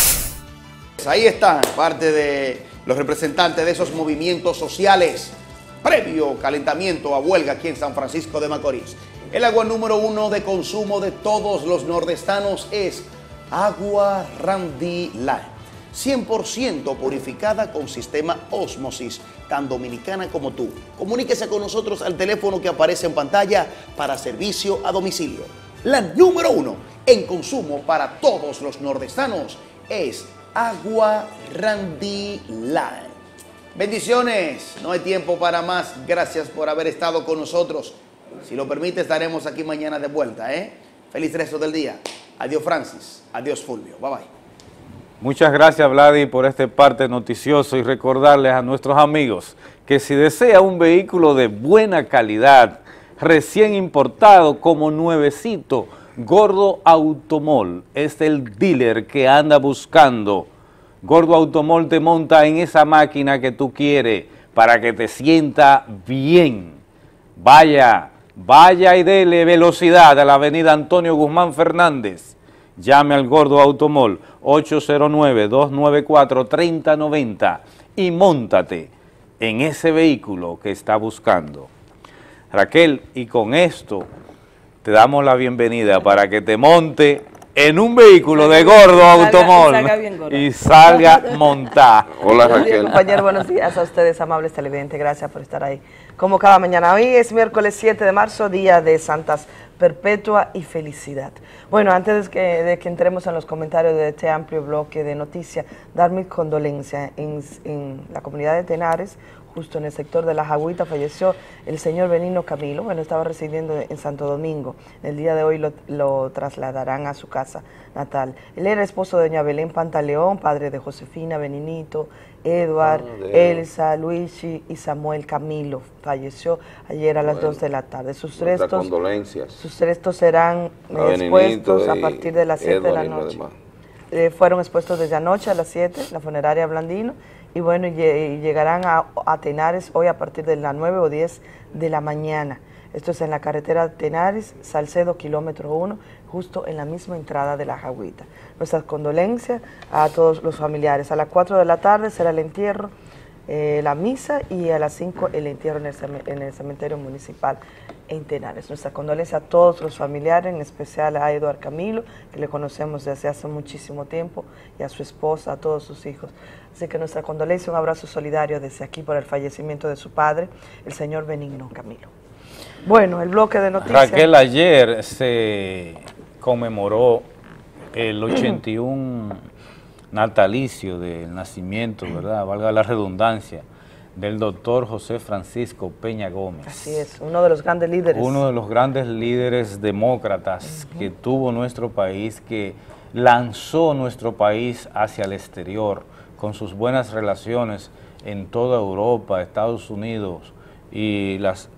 Ahí están parte de los representantes de esos movimientos sociales previo calentamiento a huelga aquí en San Francisco de Macorís. El agua número 1 de consumo de todos los nordestanos es Agua Randy Light, 100% purificada con sistema ósmosis, tan dominicana como tú. Comuníquese con nosotros al teléfono que aparece en pantalla para servicio a domicilio. La número 1 en consumo para todos los nordestanos es Agua Randy Light. Bendiciones, no hay tiempo para más. Gracias por haber estado con nosotros. Si lo permite, estaremos aquí mañana de vuelta, ¿eh? Feliz resto del día. Adiós, Francis. Adiós, Fulvio. Bye, bye. Muchas gracias, Vladi, por este parte noticioso y recordarles a nuestros amigos que si desea un vehículo de buena calidad, recién importado como nuevecito, Gordo Automol es el dealer que anda buscando. Gordo Automol te monta en esa máquina que tú quieres para que te sienta bien. Vaya y dele velocidad a la avenida Antonio Guzmán Fernández. Llame al Gordo Automol 809-294-3090 y móntate en ese vehículo que está buscando. Raquel, y con esto te damos la bienvenida para que te monte en un vehículo de Gordo Automol y salga montada. Hola, Raquel. Compañero, buenos días a ustedes, amables televidentes. Gracias por estar ahí. Como cada mañana, hoy es miércoles 7 de marzo, día de Santas Perpetua y Felicidad. Bueno, antes de que entremos en los comentarios de este amplio bloque de noticias, dar mis condolencias en la comunidad de Tenares. Justo en el sector de Las Agüitas falleció el señor Benigno Camilo. Bueno, estaba residiendo en Santo Domingo. El día de hoy lo trasladarán a su casa natal. Él era esposo de doña Belén Pantaleón, padre de Josefina, Beninito, Edward, Elsa, Luigi y Samuel Camilo. Falleció ayer a las 2 de la tarde. Sus restos serán expuestos a partir de las 7 de la noche. Fueron expuestos desde anoche a las 7, la funeraria Blandino, y bueno, y llegarán a Tenares hoy a partir de las 9 o 10 de la mañana. Esto es en la carretera Tenares, Salcedo, kilómetro 1, justo en la misma entrada de La Jagüita. Nuestras condolencias a todos los familiares. A las 4 de la tarde será el entierro, la misa, y a las 5 el entierro en el cementerio municipal en Tenares. Nuestra condolencia a todos los familiares, en especial a Eduardo Camilo, que le conocemos desde hace muchísimo tiempo, y a su esposa, a todos sus hijos. Así que nuestra condolencia, un abrazo solidario desde aquí por el fallecimiento de su padre, el señor Benigno Camilo. Bueno, el bloque de noticias. Raquel, ayer se conmemoró el 81 natalicio del nacimiento, ¿verdad?, valga la redundancia, del doctor José Francisco Peña Gómez. Así es, uno de los grandes líderes. Uno de los grandes líderes demócratas que tuvo nuestro país, que lanzó nuestro país hacia el exterior con sus buenas relaciones en toda Europa, Estados Unidos y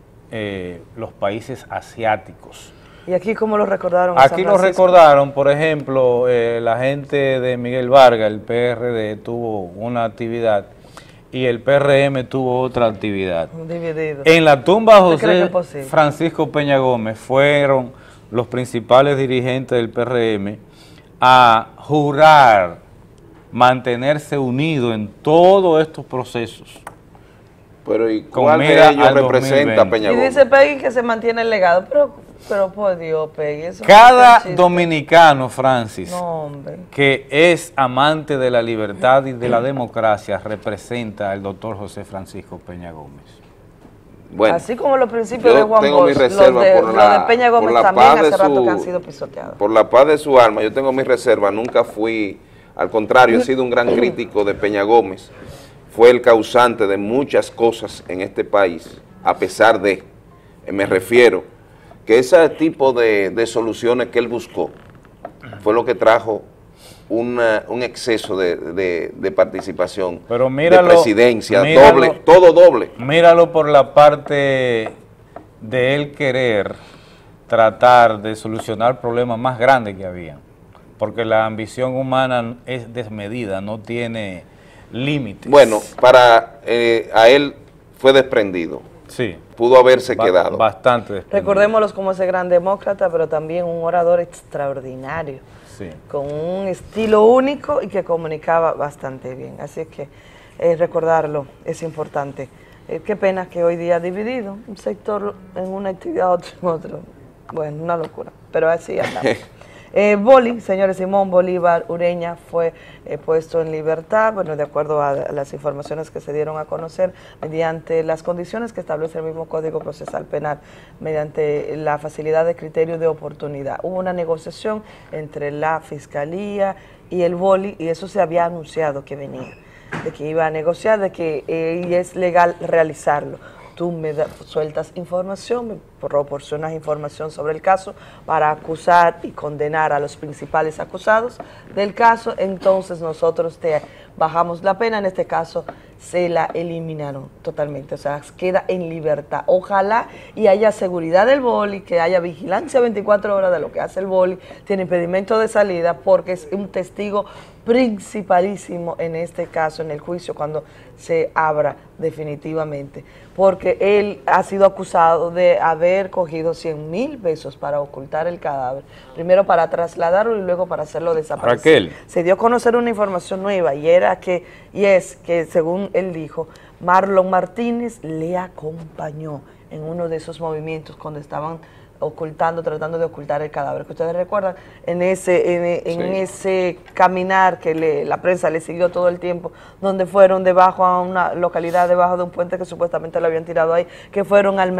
los países asiáticos. ¿Y aquí cómo lo recordaron? Aquí lo recordaron, por ejemplo, la gente de Miguel Vargas, el PRD, tuvo una actividad y el PRM tuvo otra actividad. Dividido. En la tumba de José Francisco Peña Gómez fueron los principales dirigentes del PRM a jurar mantenerse unidos en todos estos procesos. Pero ¿y cuál de ellos representa a Peña Gómez? Y dice Peggy que se mantiene el legado, pero por Dios, Peggy, eso cada dominicano, Francis, no, que es amante de la libertad y de la democracia, representa al doctor José Francisco Peña Gómez. Bueno, así como los principios de Juan Bosch, los de Peña Gómez también hace rato que han sido pisoteados. Por la paz de su alma, yo tengo mi reserva, nunca fui, al contrario, he sido un gran crítico de Peña Gómez. Fue el causante de muchas cosas en este país, a pesar de, me refiero, que ese tipo de soluciones que él buscó fue lo que trajo un exceso de participación, pero míralo, de presidencia, míralo, todo doble. Míralo por la parte de él querer tratar de solucionar problemas más grandes que había, porque la ambición humana es desmedida, no tiene límites. Bueno, a él fue desprendido. Sí. Pudo haberse quedado. Bastante desprendido. Recordémoslos como ese gran demócrata, pero también un orador extraordinario. Sí. Con un estilo único y que comunicaba bastante bien. Así que recordarlo es importante. Qué pena que hoy día dividido, un sector en una actividad, otro en otro. Bueno, una locura, pero así andamos. Señores, Simón Bolívar Ureña fue puesto en libertad, bueno, de acuerdo a las informaciones que se dieron a conocer, mediante las condiciones que establece el mismo Código Procesal Penal, mediante la facilidad de criterio de oportunidad. Hubo una negociación entre la Fiscalía y el Boli, y eso se había anunciado que venía, de que iba a negociar, de que es legal realizarlo. Tú me sueltas información, me proporcionas información sobre el caso para acusar y condenar a los principales acusados del caso, entonces nosotros te bajamos la pena, en este caso se la eliminaron totalmente, o sea, queda en libertad. Ojalá y haya seguridad del Boli, que haya vigilancia 24 horas de lo que hace el Boli, tiene impedimento de salida porque es un testigo principalísimo en este caso, en el juicio, cuando se abra definitivamente, porque él ha sido acusado de haber cogido 100,000 pesos para ocultar el cadáver, primero para trasladarlo y luego para hacerlo desaparecer. Raquel. Se dio a conocer una información nueva y es que según él dijo, Marlon Martínez le acompañó en uno de esos movimientos cuando estaban tratando de ocultar el cadáver, que ustedes recuerdan, en ese caminar que la prensa le siguió todo el tiempo, donde fueron debajo a una localidad, debajo de un puente que supuestamente lo habían tirado ahí, que fueron el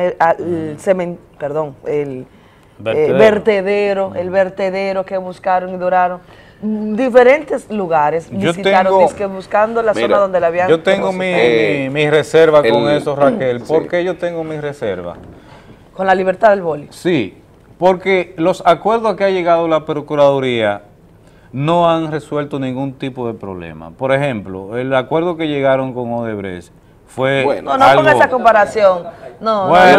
vertedero que buscaron y duraron diferentes lugares, buscando la zona donde la habían. Yo tengo mi reserva con eso, Raquel. ¿Por qué yo tengo mi reserva? Con la libertad del Boli. Sí, porque los acuerdos que ha llegado la Procuraduría no han resuelto ningún tipo de problema. Por ejemplo, el acuerdo que llegaron con Odebrecht fue no ponga esa comparación. No hay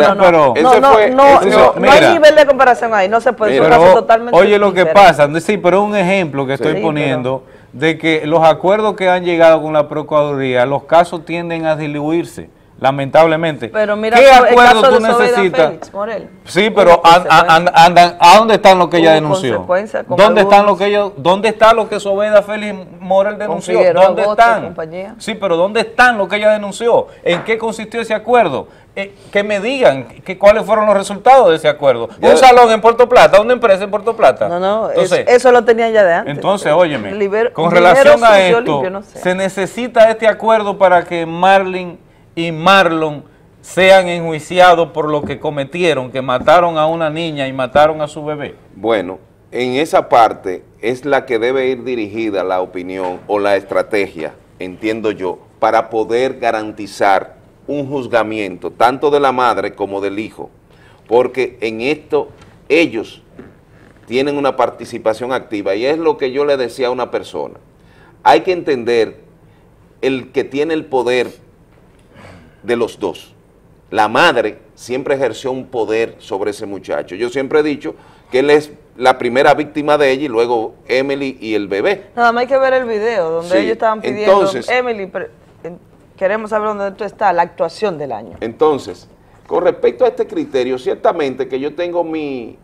nivel de comparación ahí, no se puede. Oye, lo que pasa, sí, pero un ejemplo que estoy poniendo de que los acuerdos que han llegado con la Procuraduría, los casos tienden a diluirse, lamentablemente. Pero mira, ¿qué el acuerdo caso tú de Sobeida necesitas? Félix Morel. Sí, pero andan, ¿a dónde están lo que ella denunció? ¿Dónde está lo que Sobeida Félix Morel denunció? ¿Dónde están? Sí, pero ¿dónde están lo que ella denunció? ¿En qué consistió ese acuerdo? Que me digan cuáles fueron los resultados de ese acuerdo. Un salón en Puerto Plata, una empresa en Puerto Plata. No, entonces, eso lo tenía ya de antes. Entonces, óyeme, con relación a esto, se necesita este acuerdo para que Marlene y Marlon sean enjuiciados por lo que cometieron, que mataron a una niña y mataron a su bebé. Bueno, en esa parte es la que debe ir dirigida la opinión o la estrategia, entiendo yo, para poder garantizar un juzgamiento, tanto de la madre como del hijo, porque en esto ellos tienen una participación activa, y es lo que yo le decía a una persona. Hay que entender el que tiene el poder de los dos. La madre siempre ejerció un poder sobre ese muchacho. Yo siempre he dicho que él es la primera víctima de ella y luego Emily y el bebé. Nada más hay que ver el video donde ellos estaban pidiendo, entonces, Emily, queremos saber dónde tú estás, la actuación del año. Entonces, con respecto a este criterio, ciertamente que yo tengo mis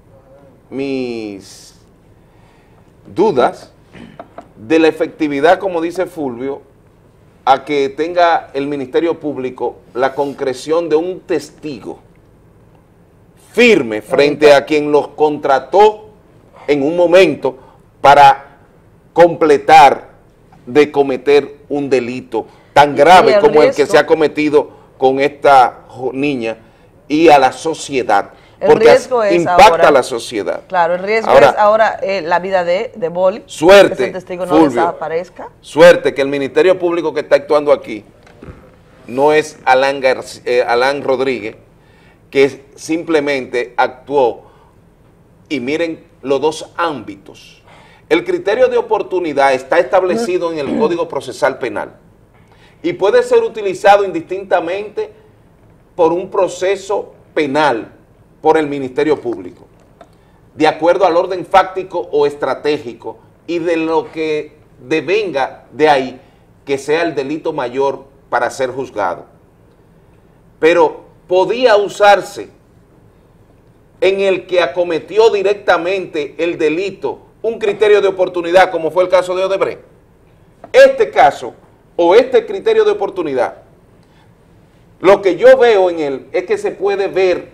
dudas de la efectividad, como dice Fulvio, a que tenga el Ministerio Público la concreción de un testigo firme frente a quien los contrató en un momento para completar de cometer un delito tan grave como el que se ha cometido con esta niña y a la sociedad, porque impacta a la sociedad. Claro, el riesgo es ahora la vida de Boli, suerte, que ese testigo no Fulvio, desaparezca. Suerte que el Ministerio Público que está actuando aquí no es Alan Rodríguez, que simplemente actuó, y miren los dos ámbitos. El criterio de oportunidad está establecido en el Código Procesal Penal y puede ser utilizado indistintamente por un proceso penal por el Ministerio Público, de acuerdo al orden fáctico o estratégico y de lo que devenga de ahí que sea el delito mayor para ser juzgado. Pero podía usarse en el que acometió directamente el delito un criterio de oportunidad, como fue el caso de Odebrecht. Este caso o este criterio de oportunidad, lo que yo veo en él es que se puede ver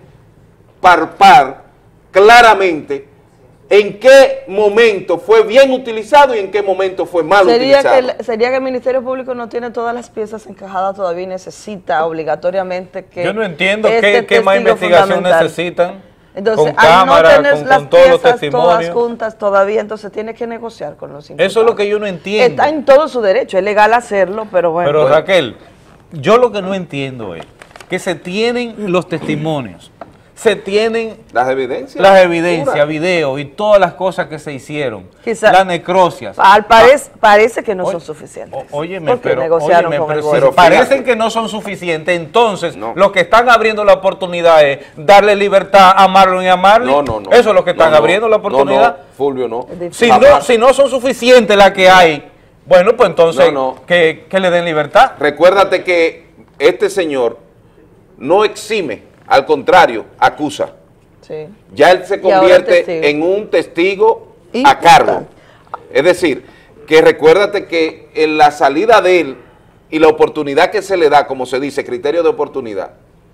par claramente en qué momento fue bien utilizado y en qué momento fue mal utilizado. ¿Sería que el Ministerio Público no tiene todas las piezas encajadas todavía y necesita obligatoriamente que... Yo no entiendo qué más investigación necesitan. Entonces, con cámara, no tener las todos piezas los testimonios todas juntas todavía, entonces tiene que negociar con los imputados. Eso es lo que yo no entiendo. Está en todo su derecho, es legal hacerlo, pero bueno. Pero Raquel, yo lo que no entiendo es que se tienen los testimonios, se tienen las evidencias, videos y todas las cosas que se hicieron, las necrocias. Parece que no son suficientes. Óyeme, pero parecen que no son suficientes, entonces lo que están abriendo la oportunidad es darle libertad a Marlon y a Marlene. No. Eso es lo que están abriendo la oportunidad. No, Fulvio, no. Si no son suficientes las que hay, bueno, pues entonces que le den libertad. Recuérdate que este señor no exime, al contrario, acusa. Sí. Ya él se convierte en un testigo a cargo. Es decir, que recuérdate que en la salida de él y la oportunidad que se le da, como se dice, criterio de oportunidad,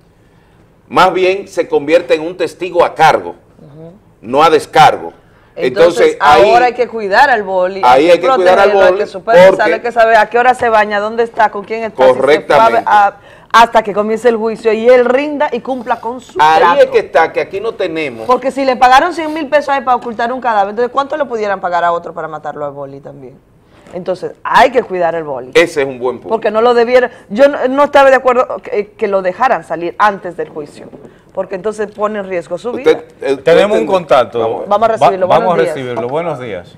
más bien se convierte en un testigo a cargo, no a descargo. Entonces ahora hay que cuidar al Boli. Ahí hay que cuidar al Boli. Hay que saber a qué hora se baña, dónde está, con quién está. Correctamente. Hasta que comience el juicio y él rinda y cumpla con su trato. Ahí es que está, que aquí no tenemos. Porque si le pagaron 100,000 pesos ahí para ocultar un cadáver, entonces ¿cuánto le pudieran pagar a otro para matarlo al Boli también? Entonces hay que cuidar el Boli. Ese es un buen punto. Porque no lo debiera, yo no estaba de acuerdo que lo dejaran salir antes del juicio, porque entonces pone en riesgo su vida. Tenemos un contacto. Vamos a recibirlo. Vamos a recibirlo. Buenos días.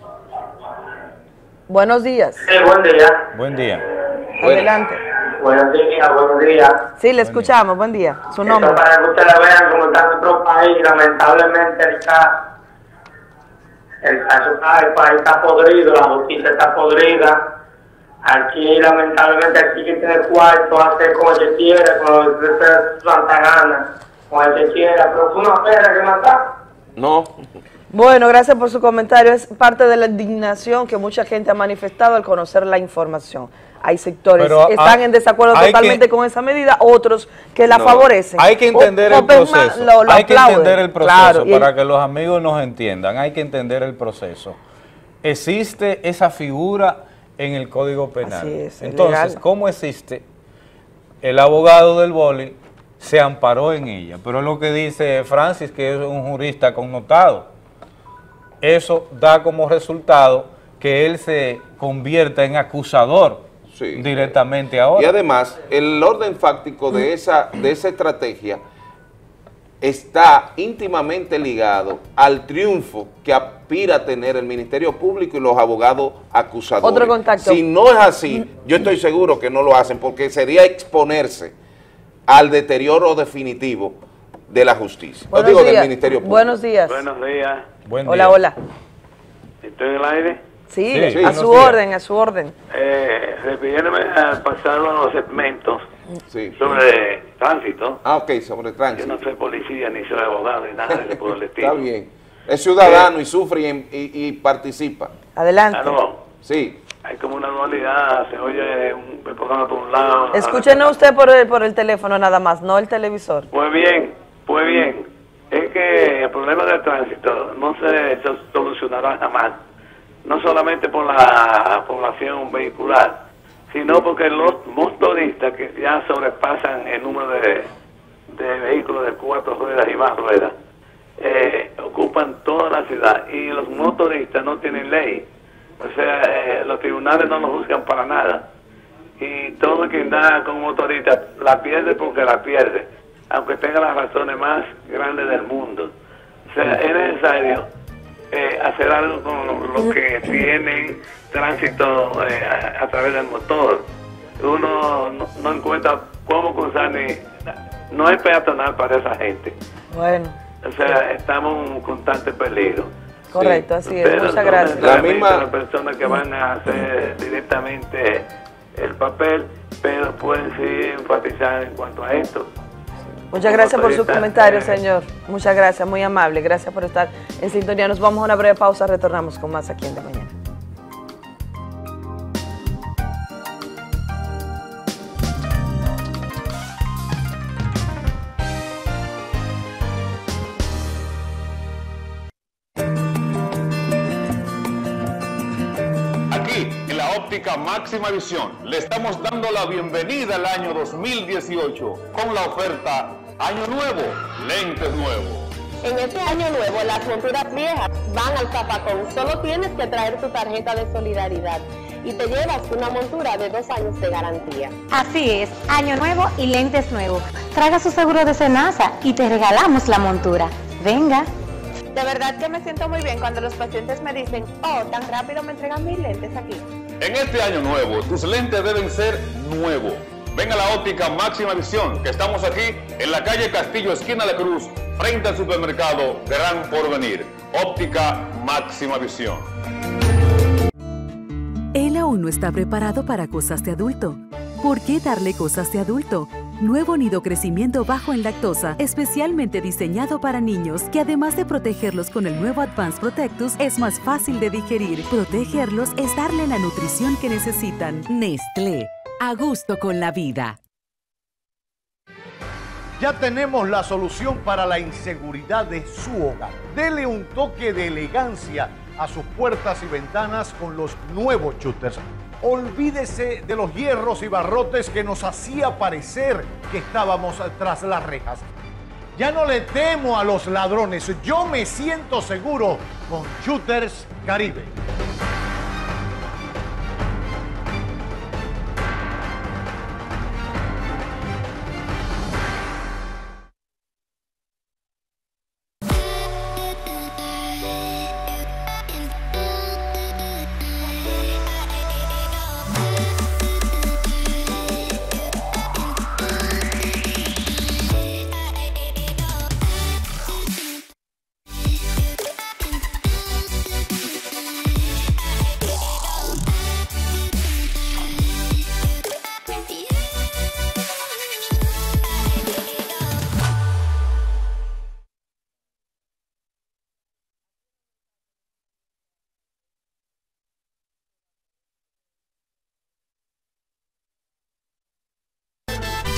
Buenos días. Buen día. Buen día. Adelante. Buenos días. Sí, le escuchamos, buen día. Su nombre. Para que ustedes vean cómo está nuestro país, lamentablemente está El país está podrido, la justicia está podrida. Aquí, lamentablemente, aquí que tiene cuarto, hace como se quiera, como se Santa Gana, como se quiera, pero fue una pena que matar. No. Bueno, gracias por su comentario. Es parte de la indignación que mucha gente ha manifestado al conocer la información. Hay sectores que están en desacuerdo totalmente con esa medida, otros que la favorecen. Hay que entender el proceso. Hay que entender el proceso, claro, para que los amigos nos entiendan. Hay que entender el proceso. Existe esa figura en el Código Penal. Así es, entonces, legal. ¿cómo existe? El abogado del boli se amparó en ella, pero es lo que dice Francis, que es un jurista connotado. Eso da como resultado que él se convierta en acusador directamente ahora. Y además, el orden fáctico de esa estrategia está íntimamente ligado al triunfo que aspira a tener el Ministerio Público y los abogados acusadores. Otro contacto. Si no es así, yo estoy seguro que no lo hacen, porque sería exponerse al deterioro definitivo de la justicia. Os digo, del Ministerio Público. Buenos días. Buenos días. Hola, hola. ¿Estoy en el aire? Sí, a su orden, a su orden. Refiriéndome a pasar los segmentos sobre tránsito. Ah, ok, sobre tránsito. Yo no soy policía, ni soy abogado, ni nada de ese por el estilo. Está bien. Es ciudadano y sufre y participa. Adelante. Sí. Hay como una dualidad, se oye un programa por un lado. Escúchenos usted por el teléfono nada más, no el televisor. Pues bien. Es que el problema del tránsito no se solucionará jamás. No solamente por la población vehicular, sino porque los motoristas que ya sobrepasan el número de vehículos de 4 ruedas y más ruedas, ocupan toda la ciudad y los motoristas no tienen ley. O sea, los tribunales no los juzgan para nada. Y todo quien da con motorista la pierde porque la pierde, aunque tenga las razones más grandes del mundo. O sea, es necesario hacer algo con los que tienen tránsito a través del motor. Uno no encuentra cómo cruzar no hay peatonal para esa gente. Bueno. O sea, estamos en un constante peligro. Correcto, así es. Pero muchas gracias. las personas que van a hacer directamente el papel, pero pueden sí enfatizar en cuanto a esto. Muchas gracias por su comentario, señor. Muchas gracias, muy amable. Gracias por estar en sintonía. Nos vamos a una breve pausa, retornamos con más aquí en De Mañana. Aquí, en la óptica Máxima Visión, le estamos dando la bienvenida al año 2018 con la oferta Año Nuevo, Lentes Nuevos. En este año nuevo, las monturas viejas van al zapacón. Solo tienes que traer tu tarjeta de solidaridad y te llevas una montura de 2 años de garantía. Así es, año nuevo y lentes nuevos. Traiga su seguro de Senasa y te regalamos la montura. Venga. De verdad que me siento muy bien cuando los pacientes me dicen, oh, tan rápido me entregan mis lentes aquí. En este año nuevo, tus lentes deben ser nuevos. Ven a la óptica Máxima Visión, que estamos aquí en la calle Castillo, esquina de Cruz, frente al supermercado Gran Porvenir. Óptica Máxima Visión. Él aún no está preparado para cosas de adulto. ¿Por qué darle cosas de adulto? Nuevo nido crecimiento bajo en lactosa, especialmente diseñado para niños, que además de protegerlos con el nuevo Advanced Protectus, es más fácil de digerir. Protegerlos es darle la nutrición que necesitan. Nestlé. A gusto con la vida. Ya tenemos la solución para la inseguridad de su hogar. Dele un toque de elegancia a sus puertas y ventanas con los nuevos Shooters. Olvídese de los hierros y barrotes que nos hacía parecer que estábamos tras las rejas. Ya no le temo a los ladrones, yo me siento seguro con Shooters Caribe.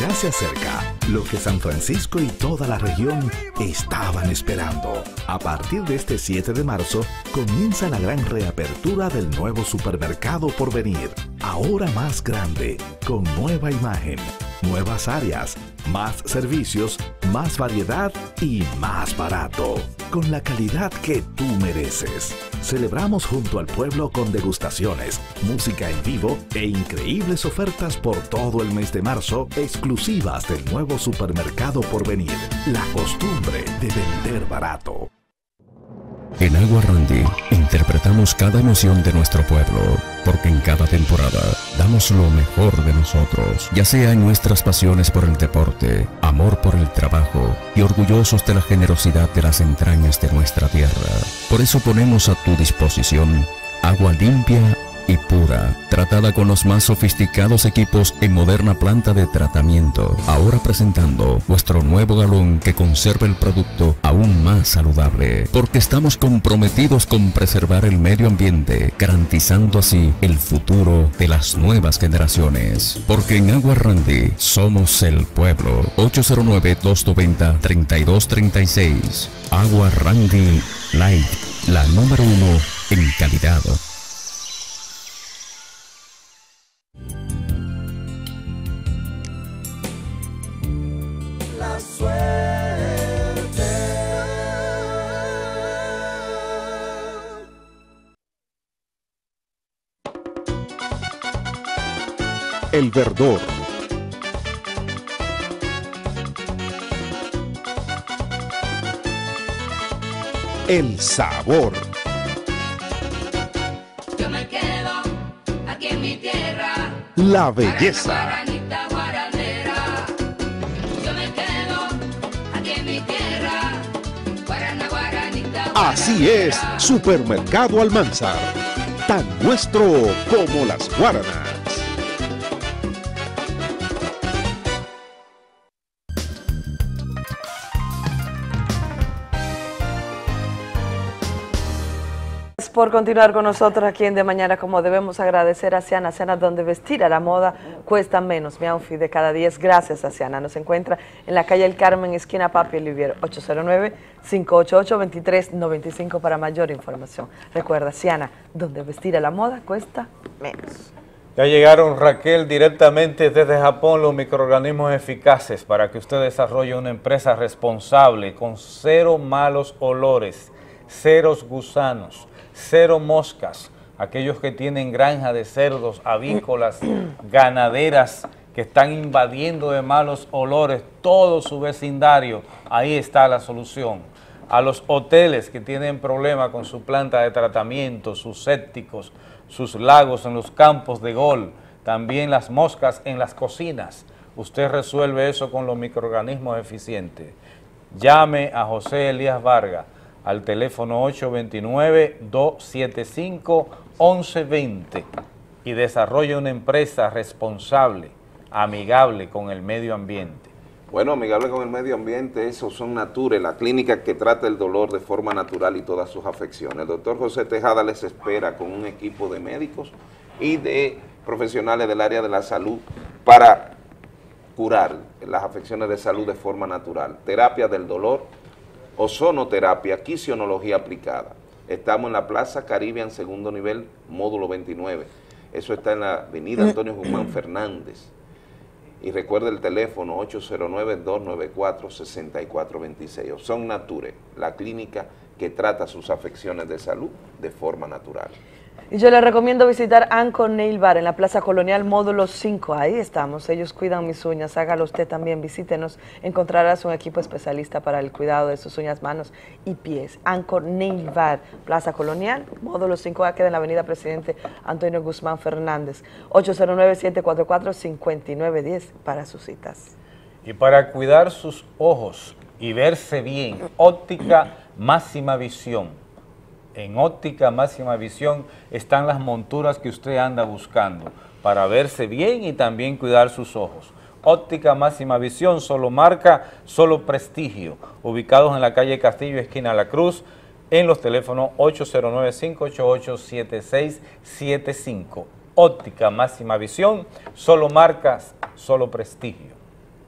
Ya se acerca lo que San Francisco y toda la región estaban esperando. A partir de este 7 de marzo comienza la gran reapertura del nuevo supermercado Porvenir. Ahora más grande, con nueva imagen, nuevas áreas, más servicios, más variedad y más barato. Con la calidad que tú mereces. Celebramos junto al pueblo con degustaciones, música en vivo e increíbles ofertas por todo el mes de marzo, exclusivas del nuevo supermercado Porvenir. La costumbre de vender barato. En Agua Randy interpretamos cada emoción de nuestro pueblo, porque en cada temporada damos lo mejor de nosotros, ya sea en nuestras pasiones por el deporte, amor por el trabajo y orgullosos de la generosidad de las entrañas de nuestra tierra. Por eso ponemos a tu disposición agua limpia y pura, tratada con los más sofisticados equipos en moderna planta de tratamiento. Ahora presentando nuestro nuevo galón que conserva el producto aún más saludable, porque estamos comprometidos con preservar el medio ambiente, garantizando así el futuro de las nuevas generaciones. Porque en Agua Randy somos el pueblo. 809-290-3236. Agua Randy Light, la número 1 en calidad. El verdor. El sabor. Yo me quedo aquí en mi tierra. La belleza. Guaranita guaranera. Yo me quedo aquí en mi tierra. Guarana, guaranita. Así es, Supermercado Almanzar. Tan nuestro como las guaranas. Por continuar con nosotros aquí en De Mañana, como debemos agradecer a Ciana, donde vestir a la moda cuesta menos. Mi outfit de cada 10, gracias a Ciana. Nos encuentra en la calle El Carmen, esquina Papi Olivier, 809-588-2395 para mayor información. Recuerda, Ciana, donde vestir a la moda cuesta menos. Ya llegaron, Raquel, directamente desde Japón los microorganismos eficaces para que usted desarrolle una empresa responsable con cero malos olores, ceros gusanos, cero moscas, aquellos que tienen granja de cerdos, avícolas, ganaderas que están invadiendo de malos olores todo su vecindario, ahí está la solución. A los hoteles que tienen problemas con su planta de tratamiento, sus sépticos, sus lagos en los campos de golf, también las moscas en las cocinas, usted resuelve eso con los microorganismos eficientes. Llame a José Elías Vargas al teléfono 829-275-1120 y desarrolle una empresa responsable, amigable con el medio ambiente. Bueno, amigable con el medio ambiente, esos son Nature, la clínica que trata el dolor de forma natural y todas sus afecciones. El doctor José Tejada les espera con un equipo de médicos y de profesionales del área de la salud para curar las afecciones de salud de forma natural. Terapia del dolor, ozonoterapia, quisionología aplicada. Estamos en la Plaza Caribbean, segundo nivel, módulo 29. Eso está en la avenida Antonio Guzmán Fernández. Y recuerde el teléfono 809-294-6426. Ozon Nature, la clínica que trata sus afecciones de salud de forma natural. Y yo les recomiendo visitar Anchor Nail Bar en la Plaza Colonial, módulo 5. Ahí estamos, ellos cuidan mis uñas, hágalo usted también, visítenos. Encontrarás un equipo especialista para el cuidado de sus uñas, manos y pies. Anchor Nail Bar, Plaza Colonial, módulo 5, queda en la avenida Presidente Antonio Guzmán Fernández. 809-744-5910 para sus citas. Y para cuidar sus ojos y verse bien, Óptica Máxima Visión. En Óptica Máxima Visión están las monturas que usted anda buscando para verse bien y también cuidar sus ojos. Óptica Máxima Visión, solo marca, solo prestigio. Ubicados en la calle Castillo, esquina La Cruz, en los teléfonos 809-588-7675. Óptica Máxima Visión, solo marcas, solo prestigio.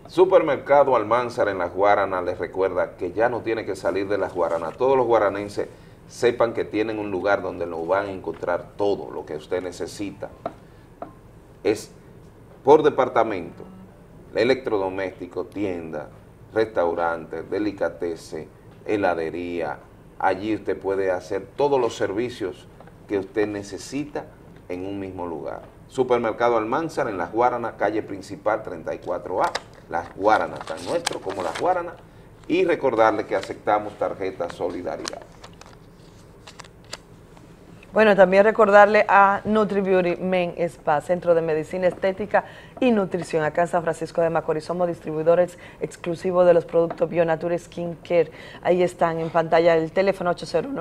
Supermercado Almanzar en Las Guaranas les recuerda que ya no tiene que salir de Las Guaranas. Todos los guaranenses sepan que tienen un lugar donde lo van a encontrar todo lo que usted necesita. Es por departamento, electrodoméstico, tienda, restaurantes, delicatessen, heladería. Allí usted puede hacer todos los servicios que usted necesita en un mismo lugar. Supermercado Almanzar en Las Guaranas, calle principal 34A. Las Guaranas, tan nuestro como Las Guaranas. Y recordarle que aceptamos tarjeta Solidaridad. Bueno, también recordarle a NutriBeauty Men Spa, Centro de Medicina Estética y Nutrición, acá en San Francisco de Macorís. Somos distribuidores exclusivos de los productos Bionature Skin Care. Ahí están en pantalla el teléfono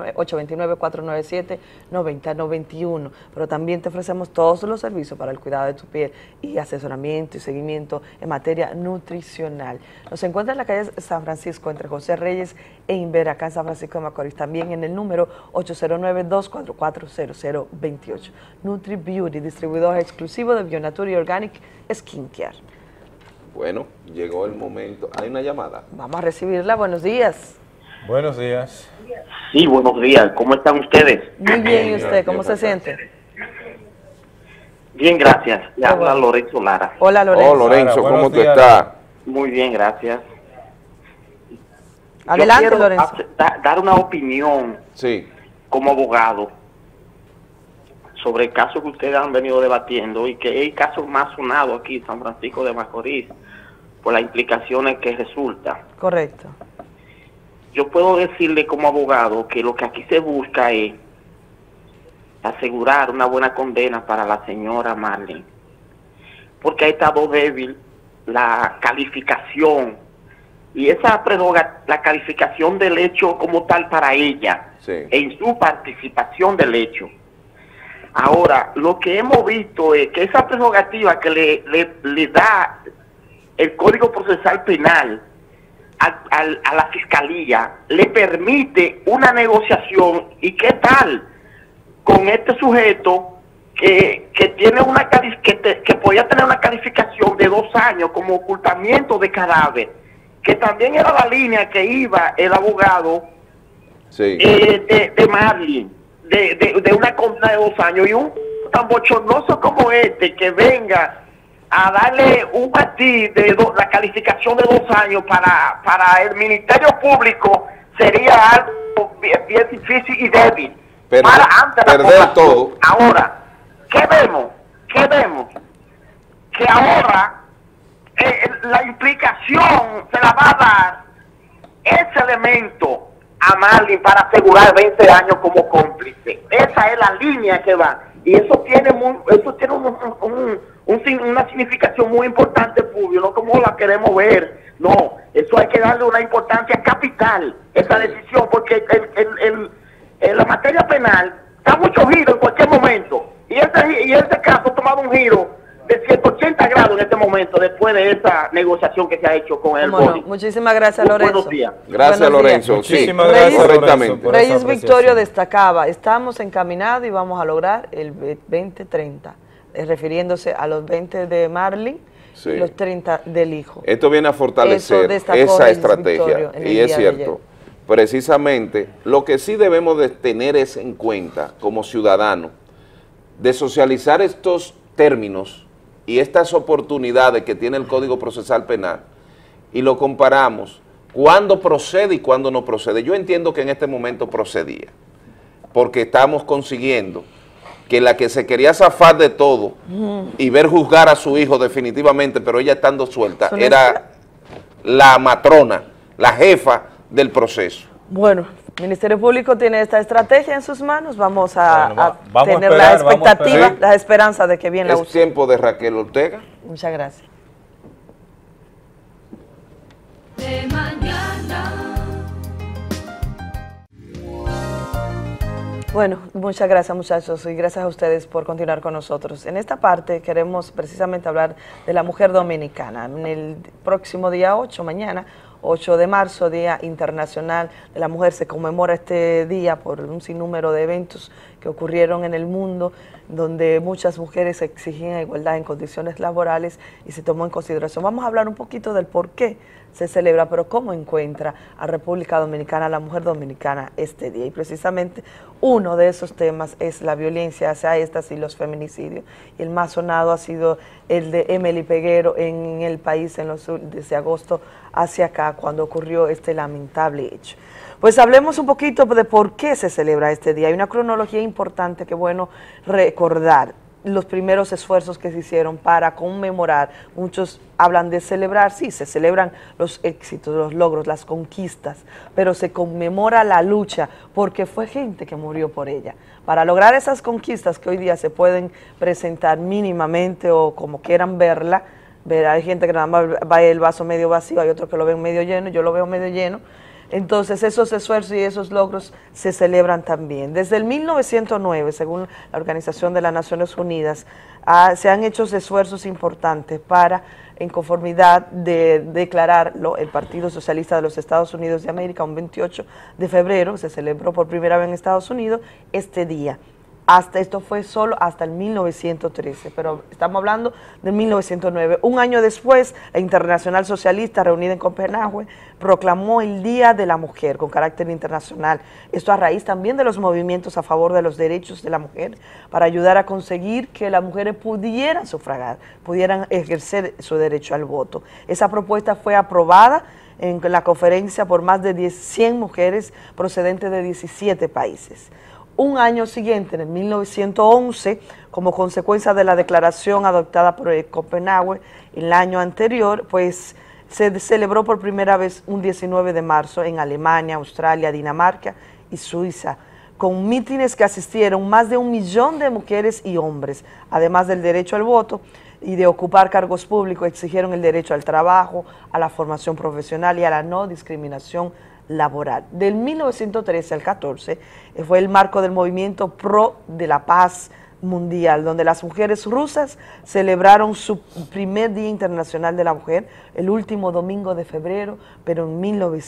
829-497-9091. Pero también te ofrecemos todos los servicios para el cuidado de tu piel y asesoramiento y seguimiento en materia nutricional. Nos encuentra en la calle San Francisco, entre José Reyes e Invera, acá en San Francisco de Macorís. También en el número 809-244-0028. NutriBeauty, distribuidor exclusivo de Bionature Organic Skincare. Bueno, llegó el momento. ¿Hay una llamada? Vamos a recibirla. Buenos días. Buenos días. Sí, buenos días. ¿Cómo están ustedes? Muy bien, ¿y usted? ¿Cómo se siente? Bien, gracias. Le habla Lorenzo Lara. Hola, Lorenzo. Oh, Lorenzo, ¿cómo tú estás? Muy bien, gracias. Adelante, Yo quiero Lorenzo. dar una opinión como abogado sobre el caso que ustedes han venido debatiendo y que es el caso más sonado aquí en San Francisco de Macorís por las implicaciones que resulta. Correcto. Yo puedo decirle como abogado que lo que aquí se busca es asegurar una buena condena para la señora Marlene, porque ha estado débil la calificación y esa la calificación del hecho como tal para ella, en su participación del hecho. Ahora, lo que hemos visto es que esa prerrogativa que le da el Código Procesal Penal a la Fiscalía le permite una negociación. ¿Y qué tal con este sujeto que tiene una que podía tener una calificación de 2 años como ocultamiento de cadáver, que también era la línea que iba el abogado de Marlene, de una condena de 2 años, y un tan bochornoso como este que venga a darle un matiz de la calificación de 2 años para el Ministerio Público sería algo bien difícil y débil. Perder todo. Ahora, ¿qué vemos? Que ahora la implicación se la va a dar ese elemento a Marlene para asegurar 20 años como cómplice. Esa es la línea que va. Y eso tiene una significación muy importante, Fulvio, no como la queremos ver. No, eso hay que darle una importancia capital, esa decisión, porque la materia penal da mucho giro en cualquier momento. Y este caso ha tomado un giro de 180 grados en este momento, después de esa negociación que se ha hecho con el body. Muchísimas gracias, Lorenzo. Buenos días. Gracias, Lorenzo. Muchísimas gracias, correctamente. Reyes Victorio destacaba, estamos encaminados y vamos a lograr el 2030, refiriéndose a los 20 de Marlene y los 30 del hijo. Esto viene a fortalecer esa estrategia, y es cierto. Precisamente, lo que sí debemos de tener es en cuenta, como ciudadanos, de socializar estos términos y estas oportunidades que tiene el Código Procesal Penal y lo comparamos cuándo procede y cuándo no procede. Yo entiendo que en este momento procedía, porque estamos consiguiendo que la que se quería zafar de todo y ver juzgar a su hijo definitivamente, pero ella estando suelta, era la matrona, la jefa del proceso. Bueno, el Ministerio Público tiene esta estrategia en sus manos, vamos a tener la expectativa, la esperanza de que bien la use. Es tiempo de Raquel Ortega. Muchas gracias. De mañana. Bueno, muchas gracias, muchachos, y gracias a ustedes por continuar con nosotros. En esta parte queremos precisamente hablar de la mujer dominicana. En el próximo día 8, mañana, 8 de marzo, Día Internacional de la Mujer. Se conmemora este día por un sinnúmero de eventos que ocurrieron en el mundo, donde muchas mujeres exigían igualdad en condiciones laborales y se tomó en consideración. Vamos a hablar un poquito del por qué se celebra, pero cómo encuentra a República Dominicana, a la mujer dominicana este día. Y precisamente uno de esos temas es la violencia hacia estas y los feminicidios. Y el más sonado ha sido el de Emily Peguero en el país desde agosto hacia acá, cuando ocurrió este lamentable hecho. Pues hablemos un poquito de por qué se celebra este día. Hay una cronología importante que es bueno recordar. Los primeros esfuerzos que se hicieron para conmemorar, muchos hablan de celebrar, sí, se celebran los éxitos, los logros, las conquistas, pero se conmemora la lucha porque fue gente que murió por ella. Para lograr esas conquistas que hoy día se pueden presentar mínimamente o como quieran verla, hay gente que nada más va el vaso medio vacío, hay otros que lo ven medio lleno, yo lo veo medio lleno. Entonces esos esfuerzos y esos logros se celebran también. Desde el 1909, según la Organización de las Naciones Unidas, se han hecho esfuerzos importantes para, en conformidad de declarar el Partido Socialista de los Estados Unidos de América, un 28 de febrero, se celebró por primera vez en Estados Unidos este día. Esto fue solo hasta el 1913, pero estamos hablando de 1909. Un año después, la Internacional Socialista, reunida en Copenhague, proclamó el Día de la Mujer con carácter internacional. Esto a raíz también de los movimientos a favor de los derechos de la mujer, para ayudar a conseguir que las mujeres pudieran sufragar, pudieran ejercer su derecho al voto. Esa propuesta fue aprobada en la conferencia por más de 100 mujeres procedentes de 17 países. Un año siguiente, en el 1911, como consecuencia de la declaración adoptada por Copenhague el año anterior, pues se celebró por primera vez un 19 de marzo en Alemania, Australia, Dinamarca y Suiza, con mítines que asistieron más de 1 millón de mujeres y hombres, además del derecho al voto y de ocupar cargos públicos. Exigieron el derecho al trabajo, a la formación profesional y a la no discriminación laboral. Del 1913 al 14 fue el marco del movimiento pro de la paz mundial, donde las mujeres rusas celebraron su primer Día Internacional de la Mujer el último domingo de febrero, pero en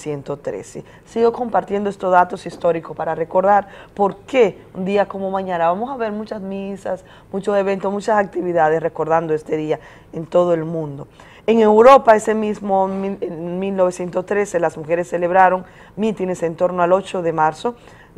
1913. Sigo compartiendo estos datos históricos para recordar por qué un día como mañana vamos a ver muchas misas, muchos eventos, muchas actividades recordando este día en todo el mundo. En Europa, ese mismo en 1913, las mujeres celebraron mítines en torno al 8 de marzo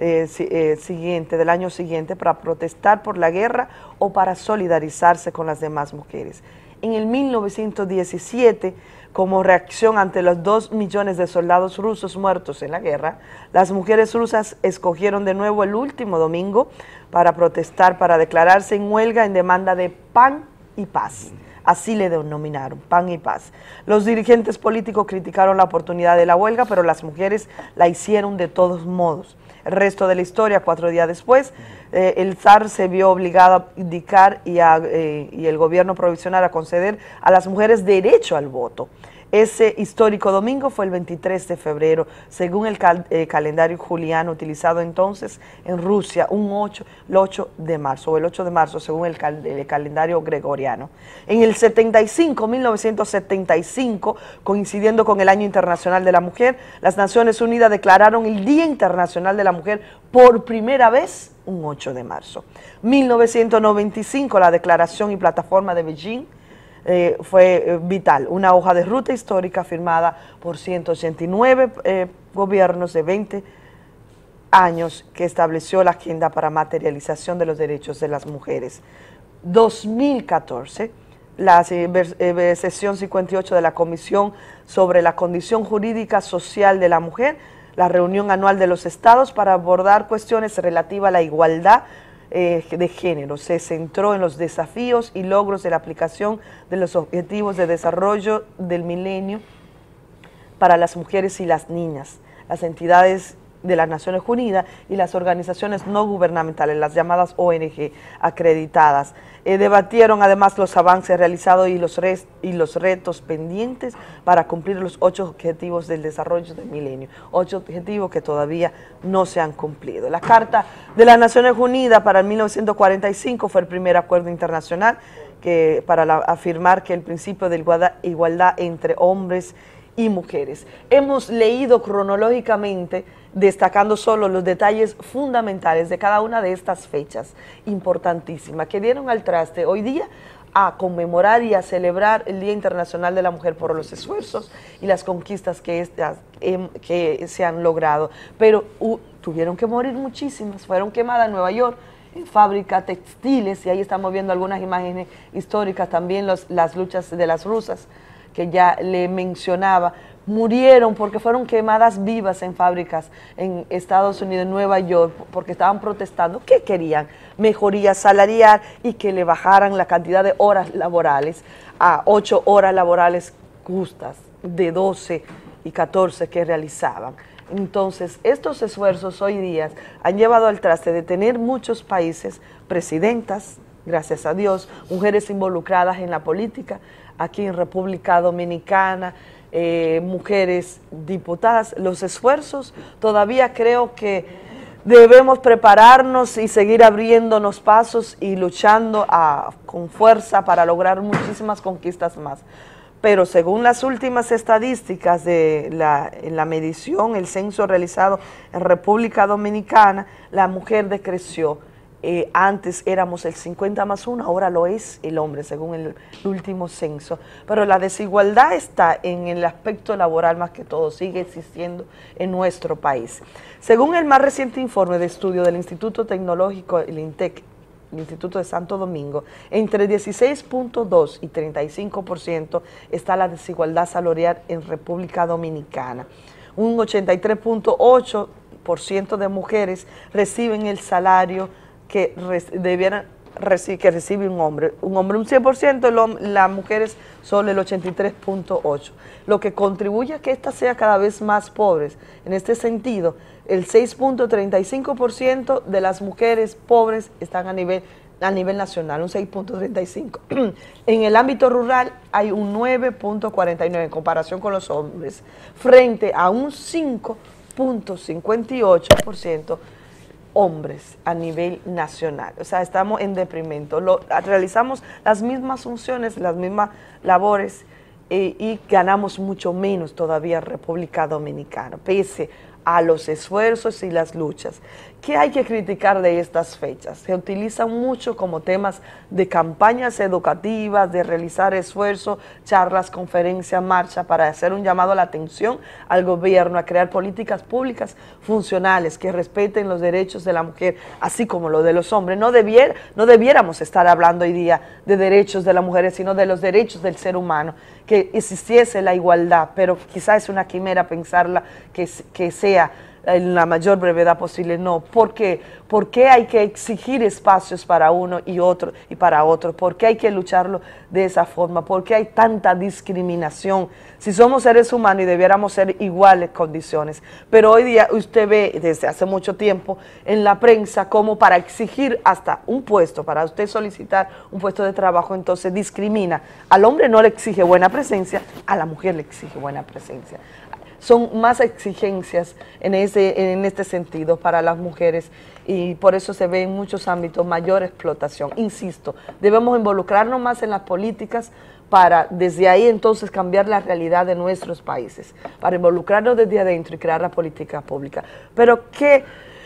del año siguiente para protestar por la guerra o para solidarizarse con las demás mujeres. En el 1917, como reacción ante los 2 millones de soldados rusos muertos en la guerra, las mujeres rusas escogieron de nuevo el último domingo para protestar, para declararse en huelga en demanda de pan y paz. Así le denominaron, pan y paz. Los dirigentes políticos criticaron la oportunidad de la huelga, pero las mujeres la hicieron de todos modos. El resto de la historia, 4 días después, el zar se vio obligado a indicar y el gobierno provisional a conceder a las mujeres derecho al voto. Ese histórico domingo fue el 23 de febrero, según el calendario juliano utilizado entonces en Rusia, el 8 de marzo, o el 8 de marzo según el calendario gregoriano. En el 1975, coincidiendo con el Año Internacional de la Mujer, las Naciones Unidas declararon el Día Internacional de la Mujer por primera vez un 8 de marzo. 1995, la Declaración y Plataforma de Beijing fue vital, una hoja de ruta histórica firmada por 189 gobiernos de 20 años que estableció la agenda para materialización de los derechos de las mujeres. 2014, la sesión 58 de la Comisión sobre la Condición Jurídica Social de la Mujer, la reunión anual de los estados para abordar cuestiones relativas a la igualdad de género. Se centró en los desafíos y logros de la aplicación de los objetivos de desarrollo del milenio para las mujeres y las niñas. Las entidades de las Naciones Unidas y las organizaciones no gubernamentales, las llamadas ONG acreditadas, debatieron además los avances realizados y los retos pendientes para cumplir los 8 objetivos del desarrollo del milenio, 8 objetivos que todavía no se han cumplido. La Carta de las Naciones Unidas para el 1945 fue el primer acuerdo internacional para afirmar que el principio de igualdad entre hombres y mujeres. Hemos leído cronológicamente, destacando solo los detalles fundamentales de cada una de estas fechas importantísimas que dieron al traste hoy día a conmemorar y a celebrar el Día Internacional de la Mujer por los esfuerzos y las conquistas que se han logrado. Pero tuvieron que morir muchísimas, fueron quemadas en Nueva York, en fábricas textiles, y ahí estamos viendo algunas imágenes históricas, también las luchas de las rusas, que ya le mencionaba, murieron porque fueron quemadas vivas en fábricas en Estados Unidos, en Nueva York, porque estaban protestando. ¿Qué querían? Mejoría salarial y que le bajaran la cantidad de horas laborales a 8 horas laborales justas, de 12 y 14 que realizaban. Entonces, estos esfuerzos hoy día han llevado al traste de tener muchos países, presidentas, gracias a Dios, mujeres involucradas en la política, aquí en República Dominicana, mujeres diputadas. Los esfuerzos, todavía creo que debemos prepararnos y seguir abriéndonos pasos y luchando con fuerza para lograr muchísimas conquistas más. Pero según las últimas estadísticas de la medición, el censo realizado en República Dominicana, la mujer decreció. Antes éramos el 50+1, ahora lo es el hombre, según el último censo. Pero la desigualdad está en el aspecto laboral, más que todo, sigue existiendo en nuestro país. Según el más reciente informe de estudio del Instituto Tecnológico, el INTEC, el Instituto de Santo Domingo, entre 16.2 y 35% está la desigualdad salarial en República Dominicana. Un 83.8% de mujeres reciben el salario que recibe un hombre un 100%, las mujeres solo el 83.8%, lo que contribuye a que esta sea cada vez más pobres. En este sentido, el 6.35% de las mujeres pobres están a nivel nacional, un 6.35%. En el ámbito rural hay un 9.49% en comparación con los hombres, frente a un 5.58% hombres a nivel nacional. O sea, estamos en deprimento. Realizamos las mismas funciones, las mismas labores y ganamos mucho menos todavía en República Dominicana, pese a los esfuerzos y las luchas. ¿Qué hay que criticar de estas fechas? Se utilizan mucho como temas de campañas educativas, de realizar esfuerzos, charlas, conferencias, marcha, para hacer un llamado a la atención al gobierno a crear políticas públicas funcionales que respeten los derechos de la mujer, así como los de los hombres. No debiéramos estar hablando hoy día de derechos de las mujeres, sino de los derechos del ser humano, que existiese la igualdad, pero quizás es una quimera pensarla que sea en la mayor brevedad posible. No, ¿por qué? ¿Por qué hay que exigir espacios para uno y otro y para otro? ¿Por qué hay que lucharlo de esa forma? ¿Por qué hay tanta discriminación? Si somos seres humanos y debiéramos ser iguales condiciones. Pero hoy día usted ve desde hace mucho tiempo en la prensa como para exigir hasta un puesto, para usted solicitar un puesto de trabajo, entonces discrimina. Al hombre no le exige buena presencia, a la mujer le exige buena presencia. Son más exigencias en este sentido para las mujeres y por eso se ve en muchos ámbitos mayor explotación. Insisto, debemos involucrarnos más en las políticas para desde ahí entonces cambiar la realidad de nuestros países, para involucrarnos desde adentro y crear la política pública. Pero qué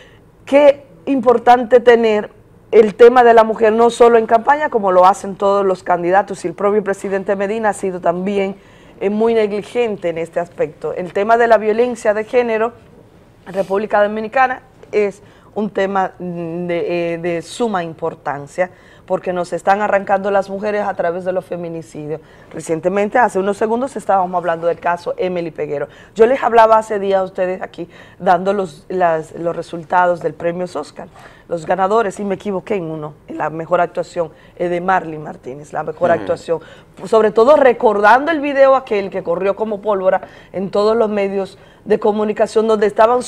importante tener el tema de la mujer no solo en campaña, como lo hacen todos los candidatos, y el propio presidente Medina ha sido también muy negligente en este aspecto. El tema de la violencia de género en República Dominicana es un tema de suma importancia, porque nos están arrancando las mujeres a través de los feminicidios. Recientemente, hace unos segundos, estábamos hablando del caso Emily Peguero. Yo les hablaba hace días a ustedes aquí, dando los resultados del premio Oscar, los ganadores, y me equivoqué en uno, en la mejor actuación de Marlene Martínez, la mejor actuación. Sobre todo recordando el video aquel que corrió como pólvora en todos los medios de comunicación, donde estaban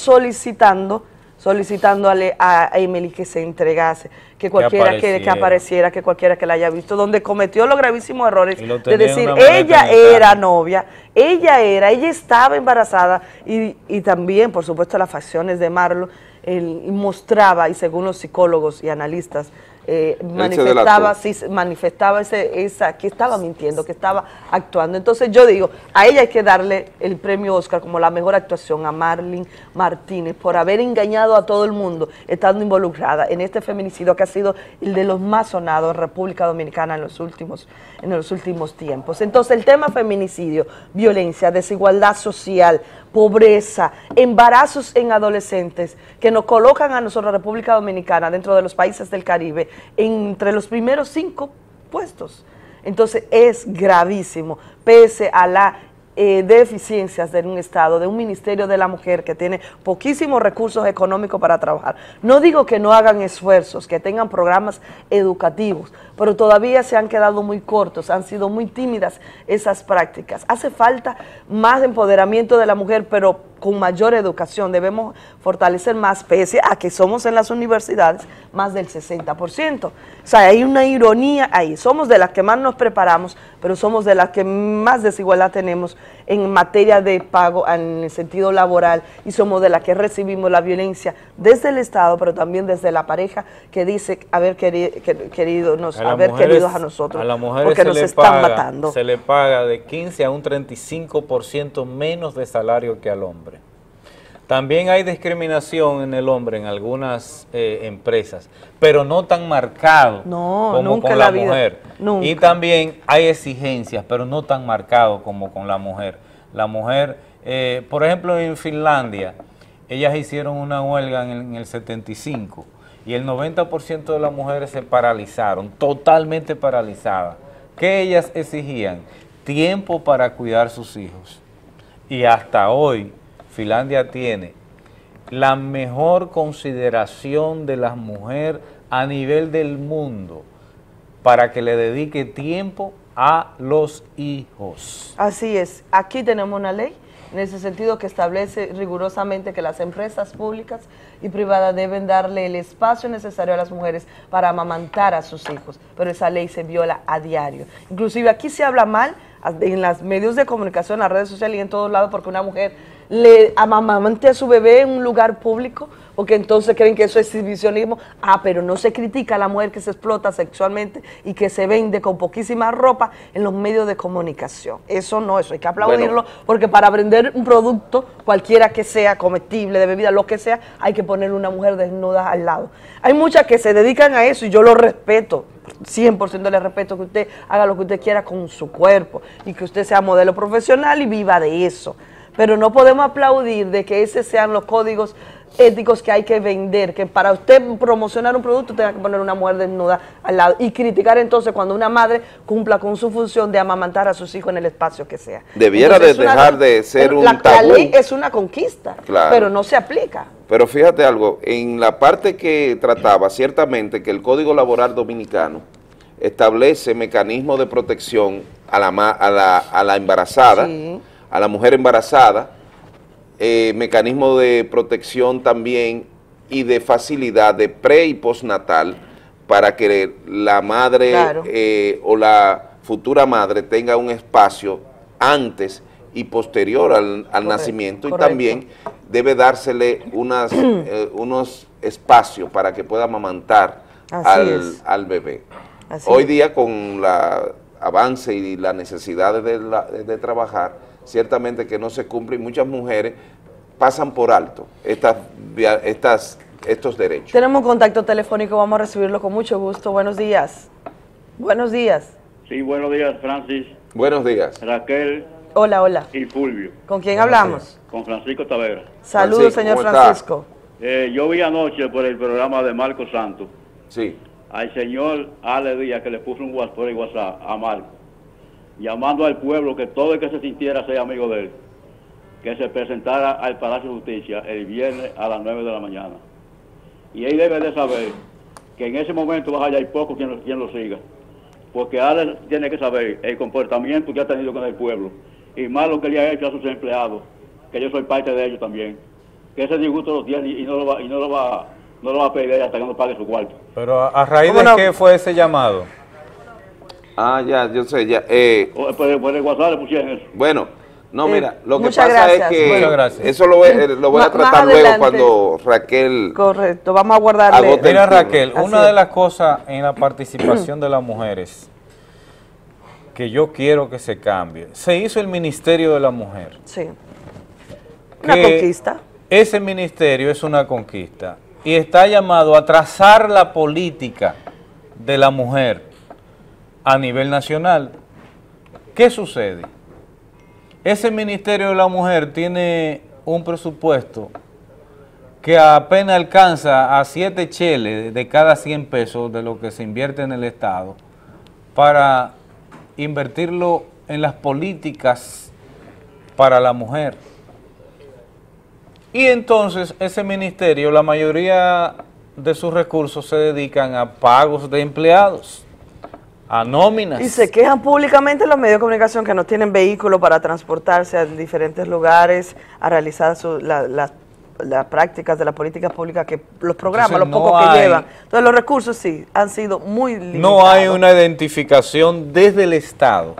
solicitándole a Emily que se entregase, que cualquiera que apareciera, que cualquiera que la haya visto, donde cometió los gravísimos errores de decir ella era novia Ella estaba embarazada y también, por supuesto, las facciones de Marlon, él mostraba, y según los psicólogos y analistas, manifestaba que estaba mintiendo, que estaba actuando. Entonces yo digo, a ella hay que darle el premio Oscar como la mejor actuación, a Marlene Martínez, por haber engañado a todo el mundo, estando involucrada en este feminicidio que ha sido el de los más sonados en República Dominicana en los últimos tiempos. Entonces el tema feminicidio, violencia, desigualdad social, pobreza, embarazos en adolescentes, que nos colocan a nosotros, República Dominicana, dentro de los países del Caribe, entre los primeros 5 puestos. Entonces es gravísimo, pese a las deficiencias de un Estado, de un Ministerio de la Mujer que tiene poquísimos recursos económicos para trabajar. No digo que no hagan esfuerzos, que tengan programas educativos, pero todavía se han quedado muy cortos, han sido muy tímidas esas prácticas. Hace falta más empoderamiento de la mujer, pero con mayor educación. Debemos fortalecer más, pese a que somos en las universidades más del 60%. O sea, hay una ironía ahí. Somos de las que más nos preparamos, pero somos de las que más desigualdad tenemos en materia de pago en el sentido laboral, y somos de las que recibimos la violencia desde el Estado, pero también desde la pareja que dice haber querido a nosotros, a la mujer porque nos están matando. Se le paga de 15 a un 35% menos de salario que al hombre. También hay discriminación en el hombre en algunas empresas, pero no tan marcado como con la mujer. Nunca. Y también hay exigencias, pero no tan marcado como con la mujer. La mujer, por ejemplo, en Finlandia, ellas hicieron una huelga en el 75 y el 90% de las mujeres se paralizaron, totalmente paralizadas. ¿Qué ellas exigían? Tiempo para cuidar sus hijos. Y hasta hoy Finlandia tiene la mejor consideración de las mujeres a nivel del mundo para que le dedique tiempo a los hijos. Así es. Aquí tenemos una ley en ese sentido que establece rigurosamente que las empresas públicas y privadas deben darle el espacio necesario a las mujeres para amamantar a sus hijos, pero esa ley se viola a diario. Inclusive aquí se habla mal en los medios de comunicación, en las redes sociales y en todos lados, porque una mujer le amamante a su bebé en un lugar público, porque entonces creen que eso es exhibicionismo. Pero no se critica a la mujer que se explota sexualmente y que se vende con poquísima ropa en los medios de comunicación. Eso no, eso hay que aplaudirlo, porque para vender un producto, cualquiera que sea, comestible, de bebida, lo que sea, hay que poner una mujer desnuda al lado. Hay muchas que se dedican a eso y yo lo respeto, 100% le respeto, que usted haga lo que usted quiera con su cuerpo y que usted sea modelo profesional y viva de eso. Pero no podemos aplaudir de que esos sean los códigos éticos que hay que vender, que para usted promocionar un producto tenga que poner una mujer desnuda al lado y criticar entonces cuando una madre cumpla con su función de amamantar a sus hijos en el espacio que sea. Debiera de dejar de ser un tabú. La ley es una conquista, claro, pero no se aplica. Pero fíjate algo, en la parte que trataba, ciertamente que el Código Laboral Dominicano establece mecanismos de protección a la embarazada, sí, a la mujer embarazada, mecanismo de protección también y de facilidad de pre y postnatal para que la madre, claro, o la futura madre tenga un espacio antes y posterior al nacimiento, correcto, y también debe dársele unos espacios para que pueda amamantar al bebé. Así hoy día, con el avance y la necesidad de trabajar, ciertamente que no se cumple y muchas mujeres pasan por alto estos derechos. Tenemos un contacto telefónico, vamos a recibirlo con mucho gusto. Buenos días. Buenos días. Sí, buenos días, Francis. Buenos días. Raquel. Hola, hola. Y Fulvio. ¿Con quién hablamos? Con Francisco Tavera. Saludos, señor Francisco. Yo vi anoche por el programa de Marco Santos. Sí. Al señor Ale Díaz, que le puso un WhatsApp a Marco, llamando al pueblo que todo el que se sintiera ser amigo de él, que se presentara al Palacio de Justicia el viernes a las 9 de la mañana. Y él debe de saber que en ese momento hay poco quien lo siga, porque Ale tiene que saber el comportamiento que ha tenido con el pueblo, y más lo que le ha hecho a sus empleados, que yo soy parte de ellos también, que ese disgusto lo tiene y no lo va a pedir hasta que no pague su cuarto. Pero ¿a raíz de qué fue ese llamado? Ya, yo sé, ya. Por el WhatsApp le pusieron eso. Bueno, No, mira, lo que muchas pasa gracias. es que Bueno, eso lo voy a tratar luego cuando Raquel... Correcto, vamos a guardarle. Mira, Raquel, Así una es. de las cosas en la participación de las mujeres que yo quiero que se cambie, se hizo el Ministerio de la Mujer. Sí. Una conquista. Ese ministerio es una conquista y está llamado a trazar la política de la mujer a nivel nacional. ¿Qué sucede? Ese Ministerio de la Mujer tiene un presupuesto que apenas alcanza a 7 cheles de cada 100 pesos de lo que se invierte en el Estado para invertirlo en las políticas para la mujer. Y entonces ese ministerio, la mayoría de sus recursos se dedican a pagos de empleados, a nóminas. Y se quejan públicamente los medios de comunicación que no tienen vehículo para transportarse a diferentes lugares, a realizar las prácticas de la política pública, que los programas, Entonces, los pocos que llevan. Entonces los recursos sí, han sido muy limitados. No hay una identificación desde el Estado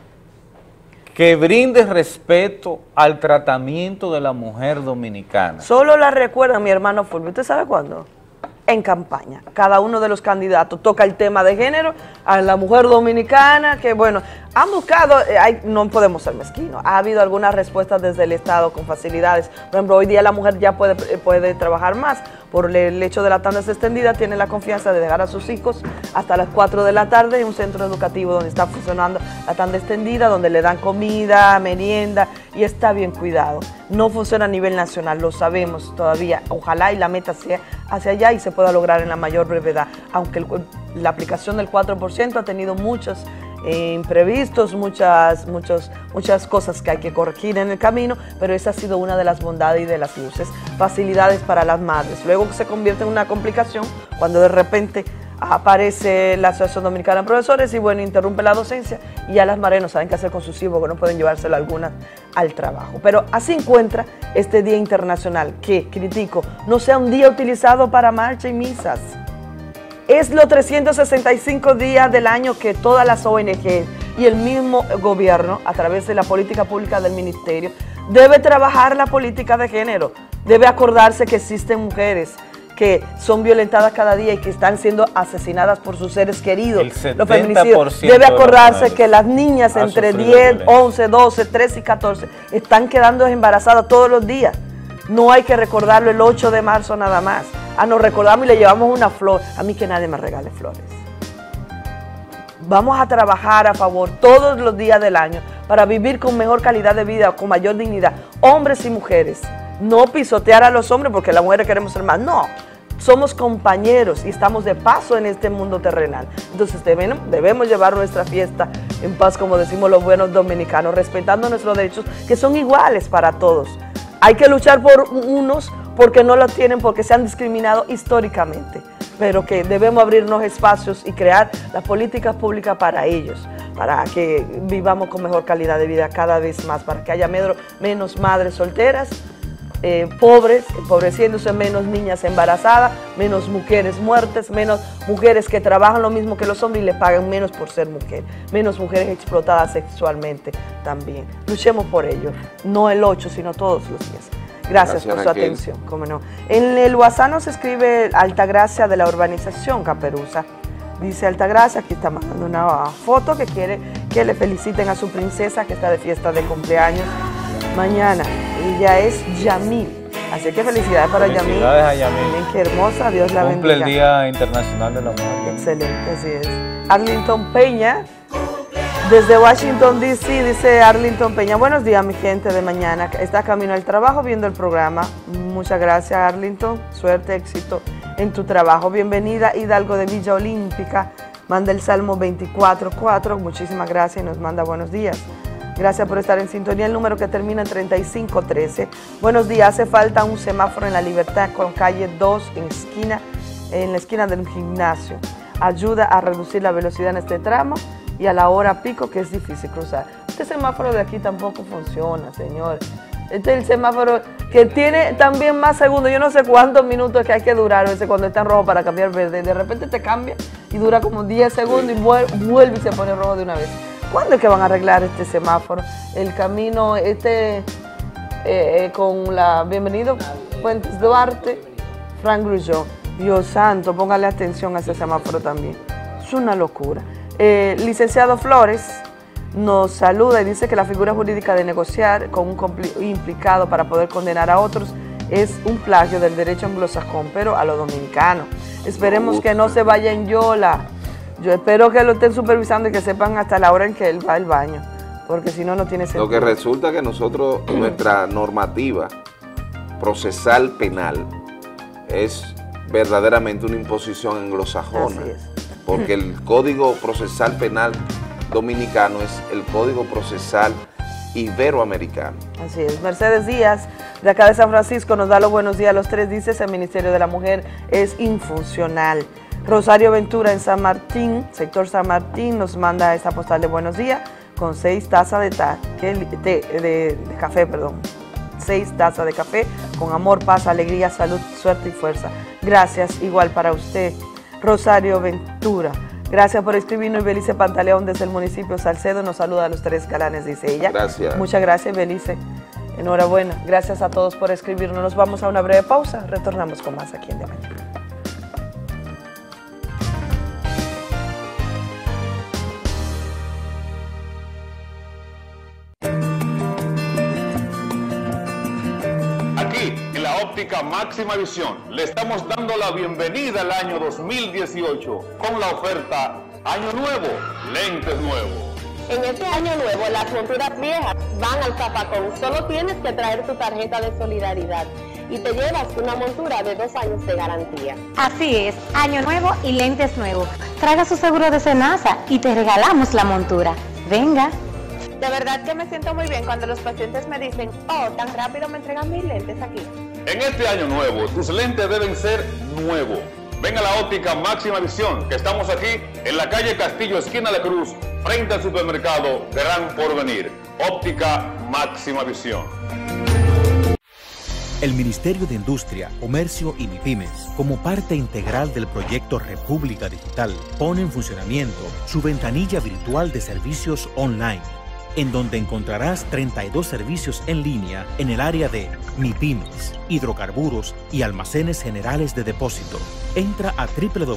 que brinde respeto al tratamiento de la mujer dominicana. Solo la recuerdan, mi hermano Fulvio. ¿Usted sabe cuándo? En campaña. Cada uno de los candidatos toca el tema de género, a la mujer dominicana, que bueno, han buscado, no podemos ser mezquinos, ha habido algunas respuestas desde el Estado con facilidades. Por ejemplo, hoy día la mujer ya puede trabajar más. Por el hecho de la tanda extendida, tiene la confianza de dejar a sus hijos hasta las 4 de la tarde en un centro educativo donde está funcionando la tanda extendida, donde le dan comida, merienda y está bien cuidado. No funciona a nivel nacional, lo sabemos todavía. Ojalá y la meta sea hacia allá y se pueda lograr en la mayor brevedad, aunque la aplicación del 4% ha tenido muchos imprevistos, muchas cosas que hay que corregir en el camino, pero esa ha sido una de las bondades y de las luces, facilidades para las madres. Luego se convierte en una complicación cuando de repente aparece la Asociación Dominicana de Profesores y bueno, interrumpe la docencia y ya las madres no saben qué hacer con sus hijos, que no pueden llevárselo algunas al trabajo. Pero así encuentra este Día Internacional, que critico, no sea un día utilizado para marcha y misas. Es los 365 días del año que todas las ONG y el mismo gobierno, a través de la política pública del ministerio, debe trabajar la política de género. Debe acordarse que existen mujeres que son violentadas cada día y que están siendo asesinadas por sus seres queridos. Los feminicidios. Debe acordarse que las niñas entre 10, 11, 12, 13 y 14 están quedando embarazadas todos los días. No hay que recordarlo el 8 de marzo nada más. Nos recordamos y le llevamos una flor. A mí que nadie me regale flores. Vamos a trabajar a favor todos los días del año para vivir con mejor calidad de vida, con mayor dignidad, hombres y mujeres. No pisotear a los hombres porque las mujeres queremos ser más. No, somos compañeros y estamos de paso en este mundo terrenal. Entonces debemos llevar nuestra fiesta en paz, como decimos los buenos dominicanos, respetando nuestros derechos que son iguales para todos. Hay que luchar por unos porque no lo tienen, porque se han discriminado históricamente, pero que debemos abrirnos espacios y crear las políticas públicas para ellos, para que vivamos con mejor calidad de vida cada vez más, para que haya menos madres solteras, pobres, empobreciéndose, menos niñas embarazadas, menos mujeres muertas, menos mujeres que trabajan lo mismo que los hombres y le pagan menos por ser mujer, menos mujeres explotadas sexualmente también. Luchemos por ello, no el 8, sino todos los días. Gracias por su atención, cómo no. En el WhatsApp nos escribe Altagracia de la urbanización Caperuza. Dice Altagracia, aquí está mandando una foto que quiere que le feliciten a su princesa que está de fiesta de cumpleaños mañana. Ella es Yamil. Así que felicidades para Yamil. Felicidades a Yamil. Miren qué hermosa, Dios la bendiga. Cumple el Día Internacional de la Mujer. Excelente, así es. Arlington Peña, desde Washington, D.C., dice Arlington Peña. Buenos días, mi gente de mañana. Está camino al trabajo viendo el programa. Muchas gracias, Arlington. Suerte, éxito en tu trabajo. Bienvenida, Hidalgo de Villa Olímpica. Manda el Salmo 24:4. Muchísimas gracias y nos manda buenos días. Gracias por estar en sintonía. El número que termina en 3513. Buenos días. Hace falta un semáforo en La Libertad con calle 2 en la esquina del gimnasio. Ayuda a reducir la velocidad en este tramo y a la hora pico, que es difícil cruzar. Este semáforo de aquí tampoco funciona, señor. Este es el semáforo que tiene también más segundos. Yo no sé cuántos minutos que hay que durar a veces cuando está en rojo para cambiar verde. De repente te cambia y dura como 10 segundos y vuelve y se pone rojo de una vez. ¿Cuándo es que van a arreglar este semáforo? El camino, con la Bienvenido Fuentes Duarte, Frank Grullón. Dios santo, póngale atención a ese semáforo también. Es una locura. Licenciado Flores nos saluda y dice que la figura jurídica de negociar con un implicado para poder condenar a otros es un plagio del derecho anglosajón, pero a los dominicanos. Esperemos que no se vaya en yola. Yo espero que lo estén supervisando y que sepan hasta la hora en que él va al baño, porque si no, no tiene sentido. Lo que resulta que nosotros, nuestra normativa procesal penal es verdaderamente una imposición anglosajona, porque el Código Procesal Penal dominicano es el Código Procesal Iberoamericano. Así es. Mercedes Díaz, de acá de San Francisco, nos da los buenos días a los tres. Dice, el Ministerio de la Mujer es infuncional. Rosario Ventura en San Martín, sector San Martín, nos manda esta postal de buenos días con 6 tazas de café, 6 tazas de café con amor, paz, alegría, salud, suerte y fuerza. Gracias, igual para usted, Rosario Ventura. Gracias por escribirnos. Belice Pantaleón desde el municipio Salcedo nos saluda a los 3 galanes, dice ella. Gracias. Muchas gracias, Belice. Enhorabuena. Gracias a todos por escribirnos. Nos vamos a una breve pausa. Retornamos con más aquí en De Mañana. Aquí, en la óptica Máxima Visión, le estamos dando la bienvenida al año 2018 con la oferta Año Nuevo, Lentes Nuevos. En este año nuevo, las monturas viejas van al zapacón. Solo tienes que traer tu tarjeta de solidaridad y te llevas una montura de 2 años de garantía. Así es, año nuevo y lentes nuevos. Traiga su seguro de Senasa y te regalamos la montura. Venga. De verdad que me siento muy bien cuando los pacientes me dicen, oh, tan rápido me entregan mis lentes aquí. En este año nuevo, tus lentes deben ser nuevos. Ven a la óptica Máxima Visión, que estamos aquí en la calle Castillo, esquina de Cruz, frente al supermercado Gran Porvenir. Óptica Máxima Visión. El Ministerio de Industria, Comercio y MIPYMES, como parte integral del proyecto República Digital, pone en funcionamiento su ventanilla virtual de servicios online, en donde encontrarás 32 servicios en línea en el área de MIPYMES, hidrocarburos y almacenes generales de depósito. Entra a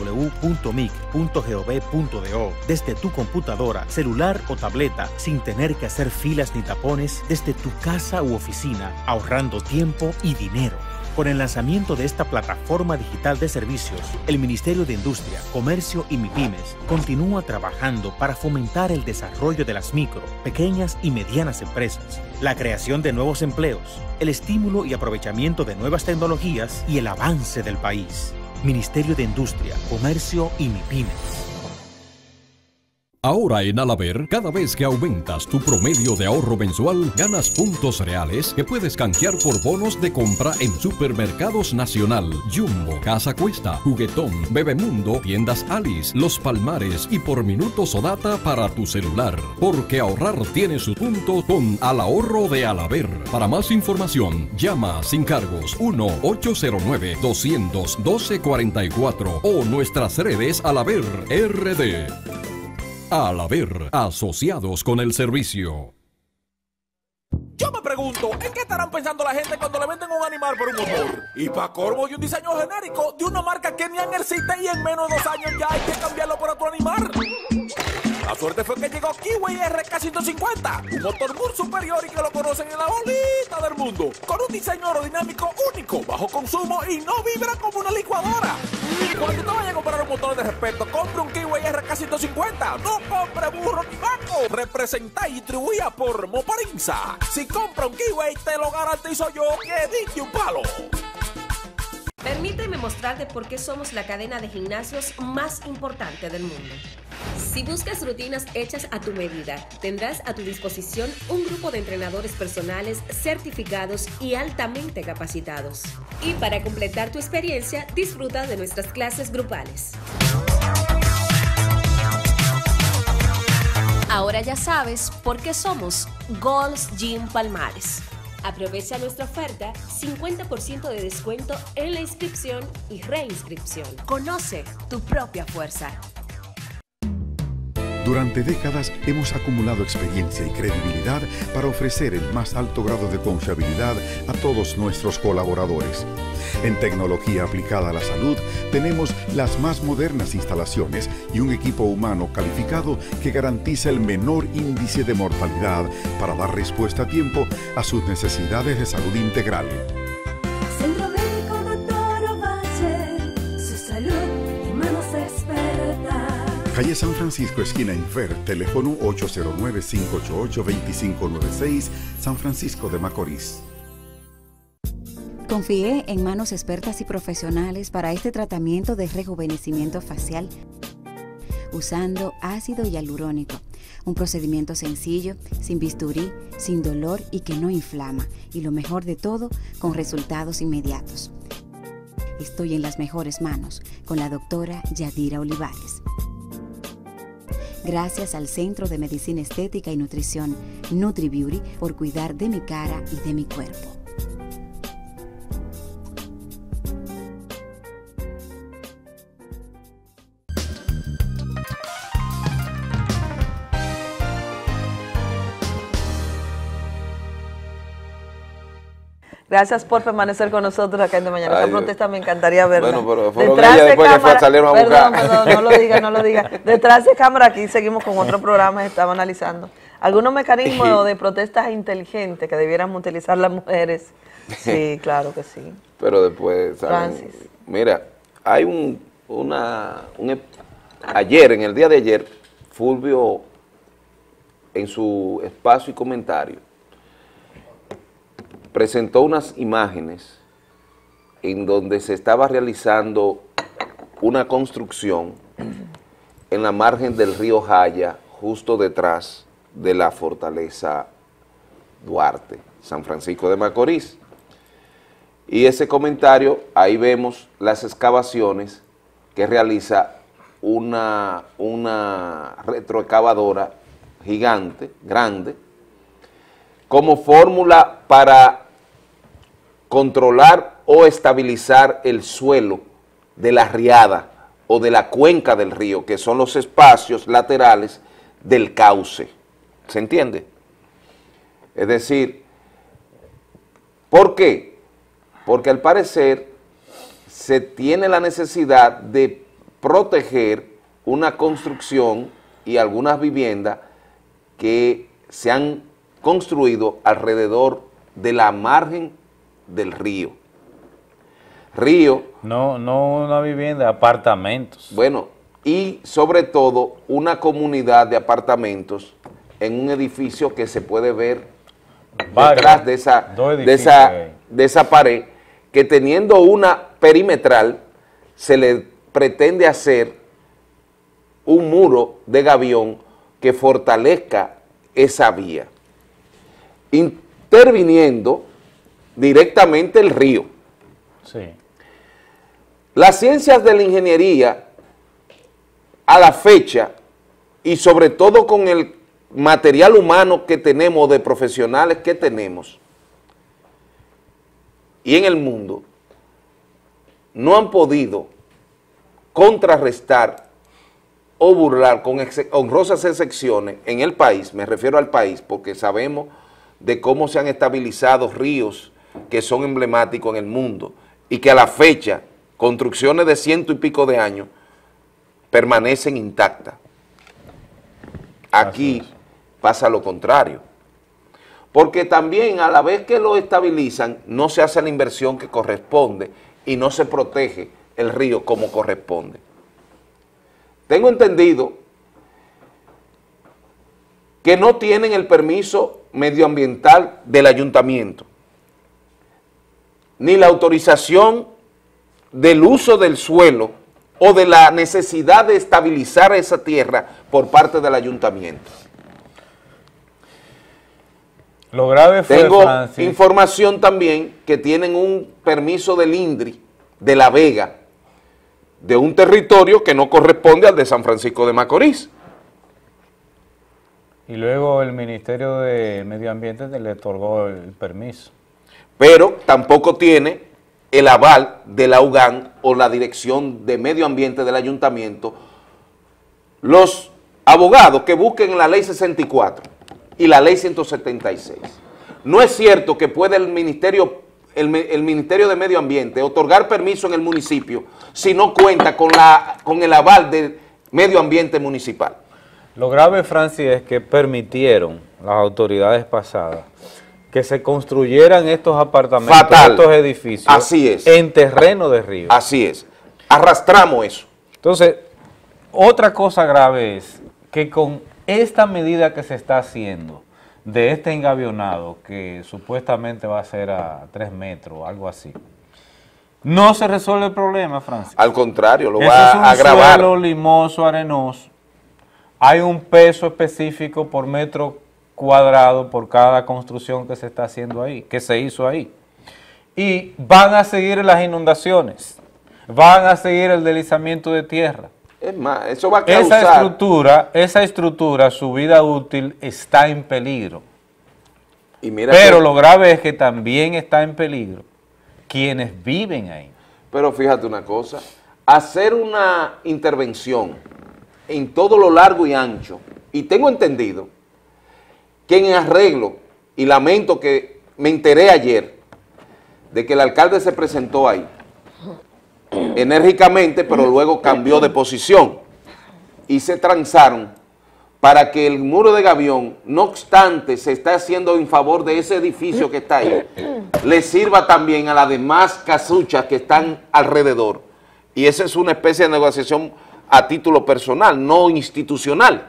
www.mic.gov.do desde tu computadora, celular o tableta sin tener que hacer filas ni tapones desde tu casa u oficina, ahorrando tiempo y dinero. Con el lanzamiento de esta plataforma digital de servicios, el Ministerio de Industria, Comercio y MIPYMES continúa trabajando para fomentar el desarrollo de las micro, pequeñas y medianas empresas, la creación de nuevos empleos, el estímulo y aprovechamiento de nuevas tecnologías y el avance del país. Ministerio de Industria, Comercio y MIPYMES. Ahora en Alaber, cada vez que aumentas tu promedio de ahorro mensual, ganas puntos reales que puedes canjear por bonos de compra en Supermercados Nacional, Jumbo, Casa Cuesta, Juguetón, Bebemundo, Tiendas Alice, Los Palmares y por minutos o data para tu celular. Porque ahorrar tiene su punto con Al Ahorro de Alaber. Para más información, llama sin cargos 1-809-212-44 o nuestras redes Alaber RD. Alaber, asociados con el servicio. Yo me pregunto, ¿en qué estarán pensando la gente cuando le venden un animal por un motor? Y pa' corvo y un diseño genérico de una marca que ni existe y en menos de 2 años ya hay que cambiarlo por otro animal. La suerte fue que llegó Kiwi RK150, un motor muy superior y que lo conocen en la bolita del mundo, con un diseño aerodinámico único, bajo consumo y no vibra como una licuadora. Cuando te vayas a comprar un motor de respeto, compre un Kiwi RK150, no compre burro ni vaco. Representa y distribuida por Moparinza. Si compra un Kiwi, te lo garantizo yo que diste un palo. Permíteme mostrarte por qué somos la cadena de gimnasios más importante del mundo. Si buscas rutinas hechas a tu medida, tendrás a tu disposición un grupo de entrenadores personales certificados y altamente capacitados. Y para completar tu experiencia, disfruta de nuestras clases grupales. Ahora ya sabes por qué somos Gold's Gym Palmares. Aprovecha nuestra oferta, 50% de descuento en la inscripción y reinscripción. Conoce tu propia fuerza. Durante décadas hemos acumulado experiencia y credibilidad para ofrecer el más alto grado de confiabilidad a todos nuestros colaboradores. En tecnología aplicada a la salud tenemos las más modernas instalaciones y un equipo humano calificado que garantiza el menor índice de mortalidad para dar respuesta a tiempo a sus necesidades de salud integral. Centro Médico Dr. Ovalle, su salud en manos expertas. Calle San Francisco, esquina Infer, teléfono 809-588-2596, San Francisco de Macorís. Confié en manos expertas y profesionales para este tratamiento de rejuvenecimiento facial usando ácido hialurónico, un procedimiento sencillo, sin bisturí, sin dolor y que no inflama, y lo mejor de todo, con resultados inmediatos. Estoy en las mejores manos con la doctora Yadira Olivares. Gracias al Centro de Medicina Estética y Nutrición NutriBeauty por cuidar de mi cara y de mi cuerpo. Gracias por permanecer con nosotros acá en De Mañana. Esa protesta me encantaría verla. Bueno, pero fueron ellas después que salieron a buscar. Perdón, no lo diga. Detrás de cámara aquí seguimos con otro programa, estaba analizando algunos mecanismos de protestas inteligentes que debiéramos utilizar las mujeres. Sí, claro que sí. Pero después salen, Francis. Mira, hay ayer, en el día de ayer, Fulvio, en su espacio y comentario, presentó unas imágenes en donde se estaba realizando una construcción en la margen del río Jaya, justo detrás de la fortaleza Duarte, San Francisco de Macorís. Y ese comentario, ahí vemos las excavaciones que realiza una retroexcavadora gigante, grande, como fórmula para controlar o estabilizar el suelo de la riada o de la cuenca del río, que son los espacios laterales del cauce. ¿Se entiende? Es decir, ¿por qué? Porque al parecer se tiene la necesidad de proteger una construcción y algunas viviendas que se han construido alrededor de la margen del río. No una vivienda, apartamentos. Bueno, y sobre todo una comunidad de apartamentos en un edificio que se puede ver detrás de esa pared, que teniendo una perimetral se le pretende hacer un muro de gavión que fortalezca esa vía, interviniendo directamente el río. Sí. Las ciencias de la ingeniería a la fecha, y sobre todo con el material humano que tenemos, de profesionales que tenemos, y en el mundo, no han podido contrarrestar o burlar, con honrosas excepciones, en el país, me refiero al país, porque sabemos de cómo se han estabilizado ríos que son emblemáticos en el mundo y que a la fecha, construcciones de 100 y pico de años, permanecen intactas. Aquí pasa lo contrario, porque también a la vez que lo estabilizan, no se hace la inversión que corresponde y no se protege el río como corresponde. Tengo entendido que no tienen el permiso medioambiental del ayuntamiento, ni la autorización del uso del suelo o de la necesidad de estabilizar esa tierra por parte del ayuntamiento. Lo grave fue, tengo Francis, información también que tienen un permiso del INDRI de La Vega, de un territorio que no corresponde al de San Francisco de Macorís. Y luego el Ministerio de Medio Ambiente le otorgó el permiso. Pero tampoco tiene el aval de la UGAN o la Dirección de Medio Ambiente del Ayuntamiento, los abogados que busquen la ley 64 y la ley 176. No es cierto que puede el Ministerio de Medio Ambiente otorgar permiso en el municipio si no cuenta con el aval del Medio Ambiente municipal. Lo grave, Francis, es que permitieron las autoridades pasadas que se construyeran estos apartamentos, estos edificios, así es, en terreno de río. Así es, arrastramos eso. Entonces, otra cosa grave es que con esta medida que se está haciendo, de este engavionado, que supuestamente va a ser a 3 metros o algo así, no se resuelve el problema, Francis. Al contrario, lo va a agravar. Es un suelo limoso, arenoso, hay un peso específico por metro cuadrado por cada construcción que se está haciendo ahí, que se hizo ahí. Y van a seguir las inundaciones, van a seguir el deslizamiento de tierra. Es más, eso va a causar... Esa estructura, su vida útil está en peligro. Y mira, pero lo grave es que también está en peligro quienes viven ahí. Pero fíjate una cosa, hacer una intervención en todo lo largo y ancho, y tengo entendido que en arreglo, y lamento que me enteré ayer de que el alcalde se presentó ahí enérgicamente, pero luego cambió de posición y se transaron para que el muro de gavión, no obstante se está haciendo en favor de ese edificio que está ahí, le sirva también a las demás casuchas que están alrededor. Y esa es una especie de negociación a título personal, no institucional.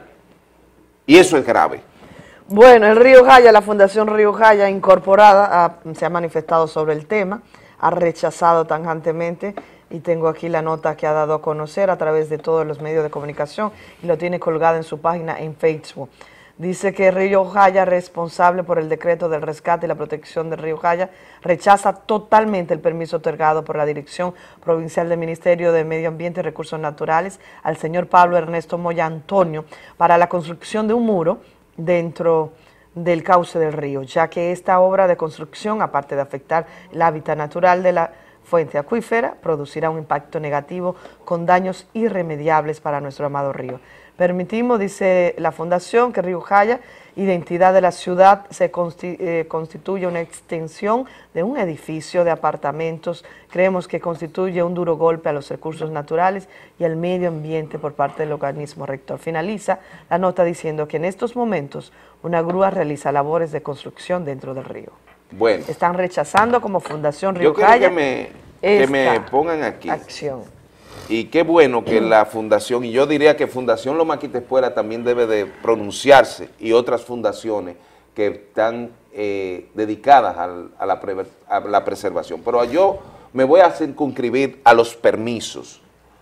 Y eso es grave. Bueno, el Río Jaya, la Fundación Río Jaya incorporada, se ha manifestado sobre el tema, ha rechazado tajantemente, y tengo aquí la nota que ha dado a conocer a través de todos los medios de comunicación y lo tiene colgada en su página en Facebook. Dice que Río Jaya, responsable por el decreto del rescate y la protección del Río Jaya, rechaza totalmente el permiso otorgado por la Dirección Provincial del Ministerio de Medio Ambiente y Recursos Naturales al señor Pablo Ernesto Moya Antonio para la construcción de un muro dentro del cauce del río, ya que esta obra de construcción, aparte de afectar el hábitat natural de la fuente acuífera, producirá un impacto negativo con daños irremediables para nuestro amado río. Permitimos, dice la Fundación, que Río Jaya, identidad de la ciudad, se constituye una extensión de un edificio de apartamentos. Creemos que constituye un duro golpe a los recursos naturales y al medio ambiente por parte del organismo rector. Finaliza la nota diciendo que en estos momentos una grúa realiza labores de construcción dentro del río. Bueno. Están rechazando como Fundación Río Jaya. Yo quiero que me pongan aquí. Acción. Y qué bueno que la fundación, y yo diría que Fundación Loma Quita también debe de pronunciarse, y otras fundaciones que están dedicadas a la preservación. Pero yo me voy a circunscribir a los permisos.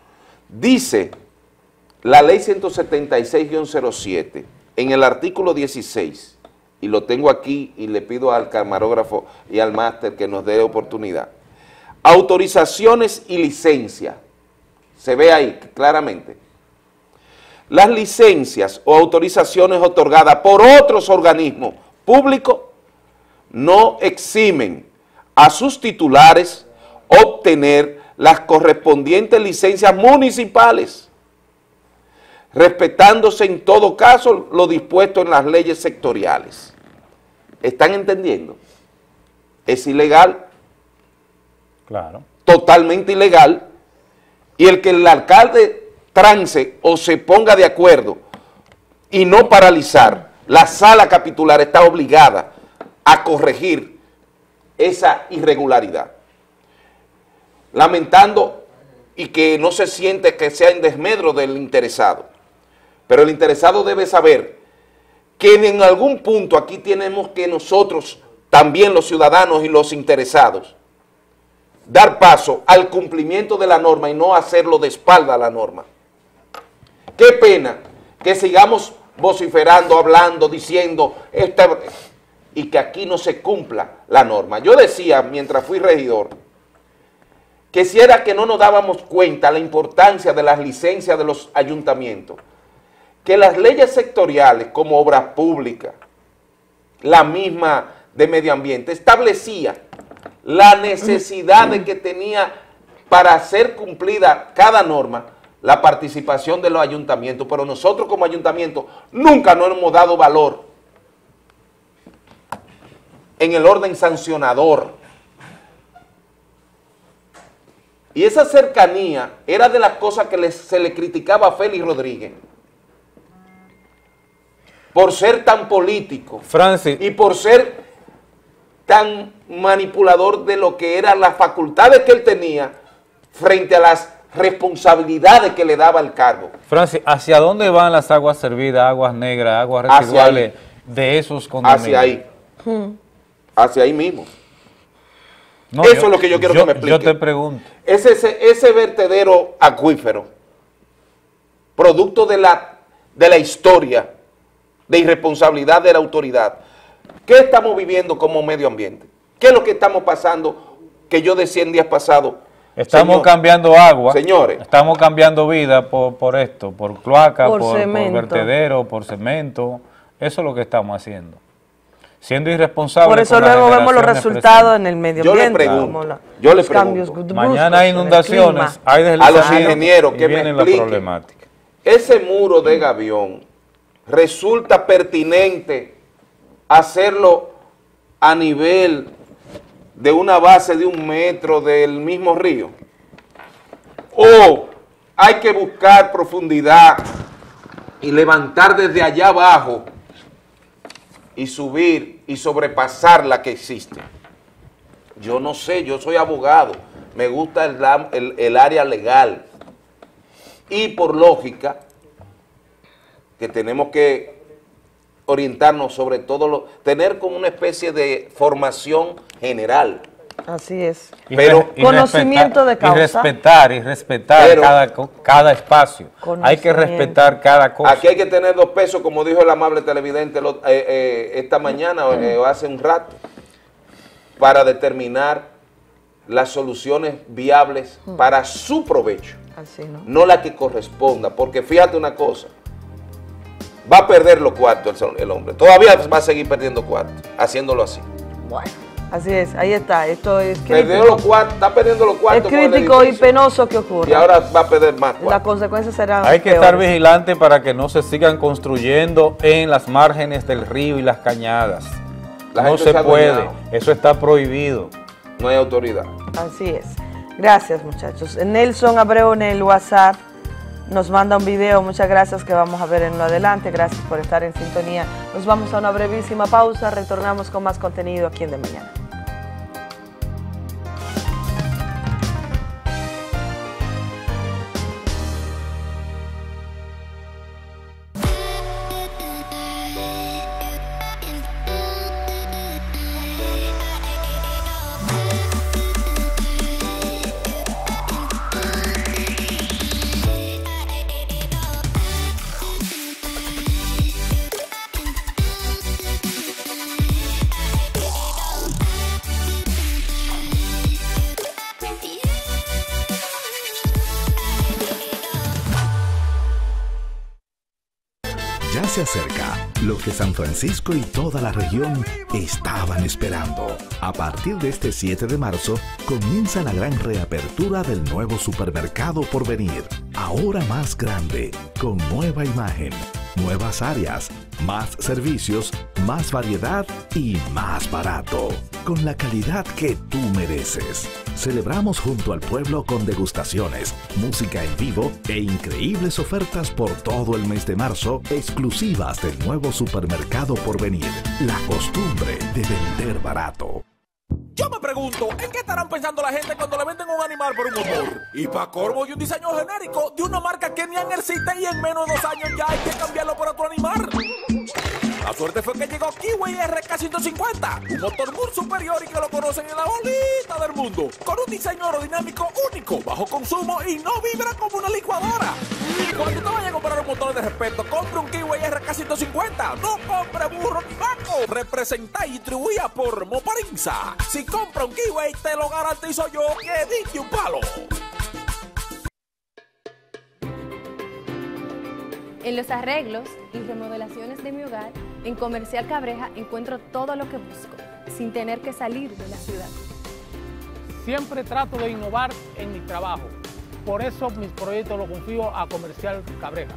Dice la ley 176-07 en el artículo 16, y lo tengo aquí y le pido al camarógrafo y al máster que nos dé oportunidad. Autorizaciones y licencias. Se ve ahí claramente. Las licencias o autorizaciones otorgadas por otros organismos públicos no eximen a sus titulares obtener las correspondientes licencias municipales, respetándose en todo caso lo dispuesto en las leyes sectoriales. ¿Están entendiendo? Es ilegal. Claro. Totalmente ilegal. Y el que el alcalde trance o se ponga de acuerdo y no paralizar, la sala capitular está obligada a corregir esa irregularidad. Lamentando y que no se siente que sea en desmedro del interesado. Pero el interesado debe saber que en algún punto aquí tenemos que nosotros, también los ciudadanos y los interesados, dar paso al cumplimiento de la norma y no hacerlo de espalda a la norma. Qué pena que sigamos vociferando, hablando, diciendo, y que aquí no se cumpla la norma. Yo decía, mientras fui regidor, que si era que no nos dábamos cuenta la importancia de las licencias de los ayuntamientos, que las leyes sectoriales como obras públicas, la misma de medio ambiente, establecía la necesidad de que tenía para ser cumplida cada norma, la participación de los ayuntamientos, pero nosotros como ayuntamiento nunca nos hemos dado valor en el orden sancionador. Y esa cercanía era de las cosas que se le criticaba a Félix Rodríguez, por ser tan político, Francis, y por ser tan manipulador de lo que eran las facultades que él tenía frente a las responsabilidades que le daba el cargo. Francis, ¿hacia dónde van las aguas servidas, aguas negras, aguas residuales de esos condominios? Hacia ahí. Hacia ahí mismo. No, eso es lo que yo quiero que me explique. Yo te pregunto. Ese vertedero acuífero, producto de la historia de irresponsabilidad de la autoridad, ¿qué estamos viviendo como medio ambiente? ¿Qué es lo que estamos pasando que yo decía en días pasados? Estamos cambiando agua, señores. Estamos cambiando vida por esto, por cloaca, por vertedero, por cemento. Eso es lo que estamos haciendo. Siendo irresponsables. Por eso luego vemos los resultados en el medio ambiente. Yo le pregunto. Mañana hay inundaciones, hay a los ingenieros que me la expliquen. Problemática. Ese muro de gavión resulta pertinente hacerlo a nivel de una base de 1 metro del mismo río, o hay que buscar profundidad y levantar desde allá abajo y subir y sobrepasar la que existe. Yo no sé, yo soy abogado, me gusta el área legal, y por lógica que tenemos que orientarnos sobre todo, tener como una especie de formación general. Así es. Pero conocimiento de causa. Y respetar cada espacio. Hay que respetar cada cosa. Aquí hay que tener 2 pesos, como dijo el amable televidente esta mañana o hace un rato, para determinar las soluciones viables para su provecho. Así, no la que corresponda, porque fíjate una cosa, va a perder los cuartos el hombre, todavía va a seguir perdiendo cuartos, haciéndolo así. Bueno, así es, ahí está, esto es crítico. Perdió los cuartos, está perdiendo los cuartos. Es crítico y penoso que ocurra. Y ahora va a perder más cuartos. Las consecuencias serán Hay que estar vigilante para que no se sigan construyendo en las márgenes del río y las cañadas. No se puede, eso está prohibido. No hay autoridad. Así es. Gracias, muchachos. Nelson Abreu en el WhatsApp nos manda un video, muchas gracias, que vamos a ver en lo adelante. Gracias por estar en sintonía. Nos vamos a una brevísima pausa, retornamos con más contenido aquí en De Mañana. Ya se acerca lo que San Francisco y toda la región estaban esperando. A partir de este 7 de marzo comienza la gran reapertura del nuevo supermercado Porvenir. Ahora más grande, con nueva imagen, nuevas áreas, más servicios, más variedad y más barato. Con la calidad que tú mereces. Celebramos junto al pueblo con degustaciones, música en vivo e increíbles ofertas por todo el mes de marzo, exclusivas del nuevo supermercado Porvenir. La costumbre de vender barato. Yo me pregunto, ¿en qué estarán pensando la gente cuando le venden un animal por un motor? Y pa' colmo y un diseño genérico de una marca que ni existe y en menos de 2 años ya hay que cambiarlo por otro animal. La suerte fue que llegó Kiwi RK150, un motor muy superior y que lo conocen en la bolita del mundo, con un diseño aerodinámico único, bajo consumo y no vibra como una licuadora. Cuando te vayas a comprar un motor de respeto, compre un Kiwi RK150, no compre burro ni vaco. Representa y distribuida por Moparinsa. Si compra un Kiwi, te lo garantizo yo que dije un palo. En los arreglos y remodelaciones de mi hogar, en Comercial Cabreja encuentro todo lo que busco, sin tener que salir de la ciudad. Siempre trato de innovar en mi trabajo por eso mis proyectos los confío a Comercial Cabreja.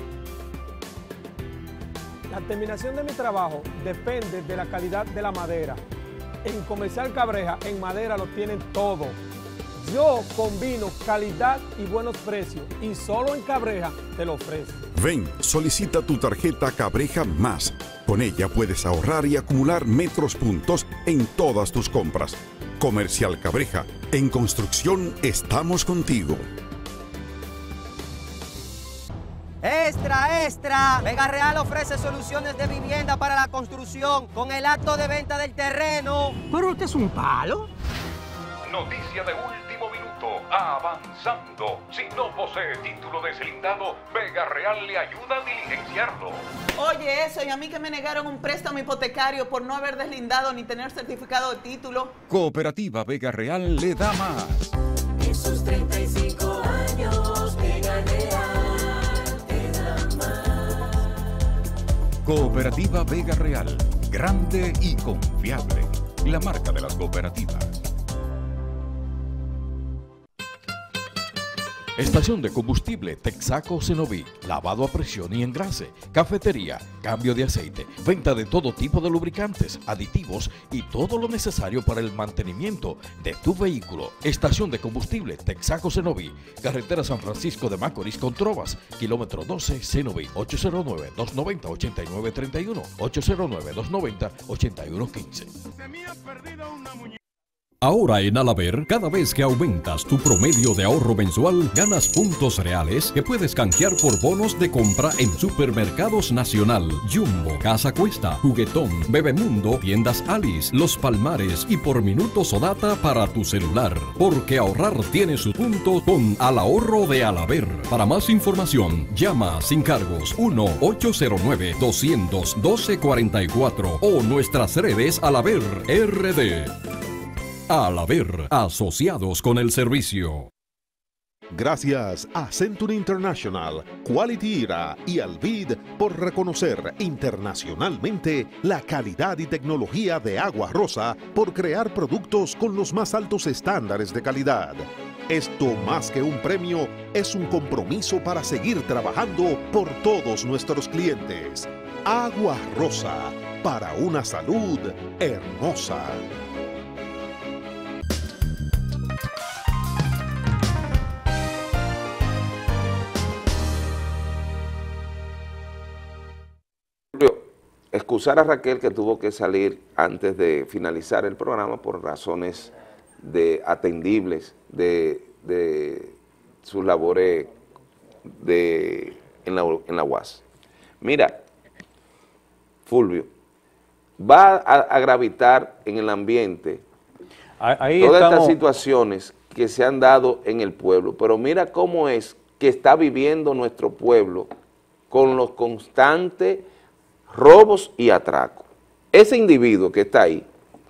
La terminación de mi trabajo depende de la calidad de la madera. En Comercial Cabreja, en madera lo tienen todo. Yo combino calidad y buenos precios y solo en Cabreja te lo ofrezco. Ven, solicita tu tarjeta Cabreja Más. Con ella puedes ahorrar y acumular metros puntos en todas tus compras. Comercial Cabreja, en construcción estamos contigo. ¡Extra, extra! Vega Real ofrece soluciones de vivienda para la construcción con el acto de venta del terreno. ¿Pero usted es un palo? Noticia de último minuto, avanzando. Si no posee título deslindado, Vega Real le ayuda a diligenciarlo. Oye, eso, y a mí que me negaron un préstamo hipotecario por no haber deslindado ni tener certificado de título. Cooperativa Vega Real le da más. Esos 35 años, Vega Real te da más. Cooperativa Vega Real, grande y confiable. La marca de las cooperativas. Estación de combustible Texaco Cenoví, lavado a presión y engrase, cafetería, cambio de aceite, venta de todo tipo de lubricantes, aditivos y todo lo necesario para el mantenimiento de tu vehículo. Estación de combustible Texaco Cenoví, carretera San Francisco de Macorís con Trovas, kilómetro 12 Cenoví, 809-290-8931, 809-290-8115. Ahora en Alaber, cada vez que aumentas tu promedio de ahorro mensual, ganas puntos reales que puedes canjear por bonos de compra en Supermercados Nacional, Jumbo, Casa Cuesta, Juguetón, Bebemundo, Tiendas Alice, Los Palmares y por minutos o data para tu celular. Porque ahorrar tiene su punto con Al Ahorro de Alaber. Para más información, llama sin cargos 1-809-200-1244 o nuestras redes Alaber RD. Alaber, asociados con el servicio. Gracias a Century International, Quality Era y Alvid por reconocer internacionalmente la calidad y tecnología de Agua Rosa por crear productos con los más altos estándares de calidad. Esto, más que un premio, es un compromiso para seguir trabajando por todos nuestros clientes. Agua Rosa, para una salud hermosa. Excusar a Raquel, que tuvo que salir antes de finalizar el programa por razones atendibles de sus labores en la UAS. Mira, Fulvio, va a gravitar en el ambiente todas estas situaciones que se han dado en el pueblo, pero mira cómo es que está viviendo nuestro pueblo con los constantes robos y atracos. Ese individuo que está ahí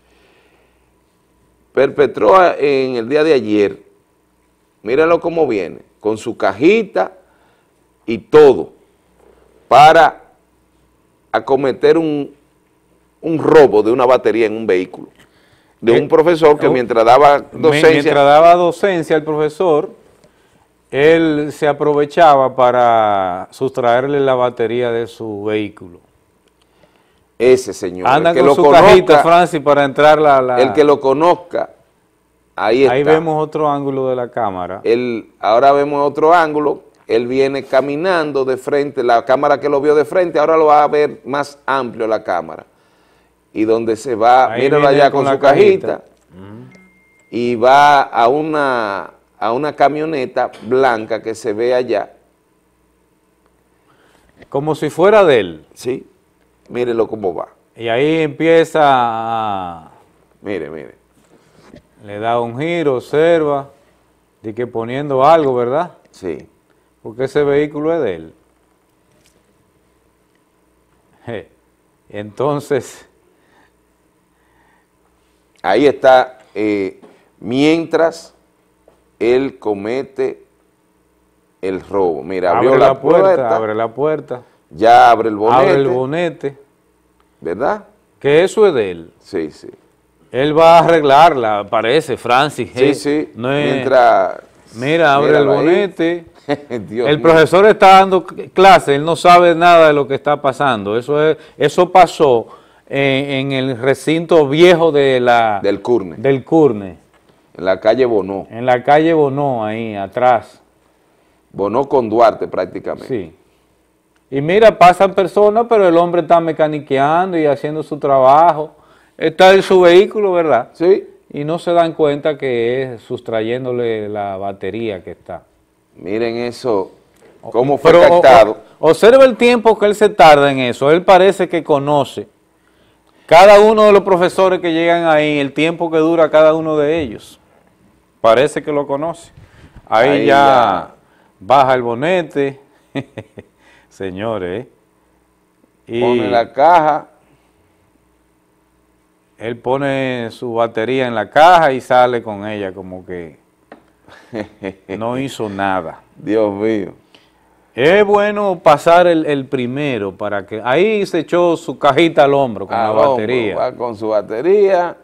perpetró en el día de ayer, míralo cómo viene, con su cajita y todo, para acometer un robo de una batería en un vehículo, de un profesor que mientras daba docencia el profesor, él se aprovechaba para sustraerle la batería de su vehículo. Ese señor, anda el que con lo su conozca, cajita, Francis, para entrar el que lo conozca, ahí está. Ahí vemos otro ángulo de la cámara. Ahora vemos otro ángulo, él viene caminando de frente, la cámara que lo vio de frente, ahora lo va a ver más amplio la cámara. Y donde se va, míralo allá con su cajita, y va a una camioneta blanca que se ve allá. Como si fuera de él. Sí. Mírelo cómo va. Y ahí empieza a... Mire. Le da un giro, observa, de que poniendo algo, ¿verdad? Sí. Porque ese vehículo es de él. Entonces... Ahí está, mientras él comete el robo. Mira, abrió la puerta. Abre la puerta. Ya abre el bonete. Abre el bonete. ¿Verdad? Que eso es de él. Sí, sí. Él va a arreglarla, parece, Francis. Sí, sí. No es... Mientras Mira, abre Míralo el ahí. bonete. Dios El mío. profesor está dando clase, él no sabe nada de lo que está pasando. Eso pasó en el recinto viejo de del Curne. Del Curne. En la calle Bonó. En la calle Bonó, ahí atrás. Bonó con Duarte prácticamente. Sí. Y mira, pasan personas, pero el hombre está mecaniqueando y haciendo su trabajo. Está en su vehículo, ¿verdad? Sí. Y no se dan cuenta que es sustrayéndole la batería que está. Miren eso, cómo fue Pero captado. observa el tiempo que él se tarda en eso. Él parece que conoce cada uno de los profesores que llegan ahí, el tiempo que dura cada uno de ellos. Parece que lo conoce. Ahí ya baja el bonete. Señores. Y pone la caja. Él pone su batería en la caja y sale con ella como que no hizo nada. Dios mío. Es bueno pasar el primero para que... Ahí se echó su cajita al hombro con la batería. Va con su batería.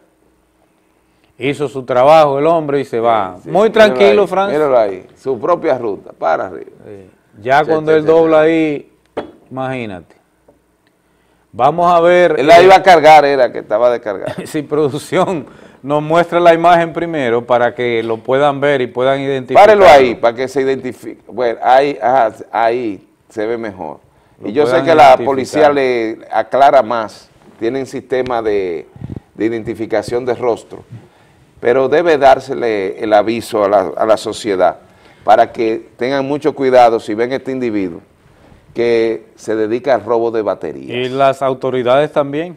Hizo su trabajo el hombre y se va. Sí, muy tranquilo, Francis. Míralo ahí, su propia ruta, para arriba. Ya cuando él dobla ahí, imagínate. Vamos a ver... Él la iba a cargar, era que estaba de cargar. Si producción nos muestra la imagen primero para que lo puedan ver y puedan identificar. Párelo ahí para que se identifique. Bueno, ahí se ve mejor. Y yo sé que la policía le aclara más. Tienen sistema de identificación de rostro. Pero debe dársele el aviso a la sociedad para que tengan mucho cuidado si ven este individuo que se dedica al robo de baterías. Y las autoridades también,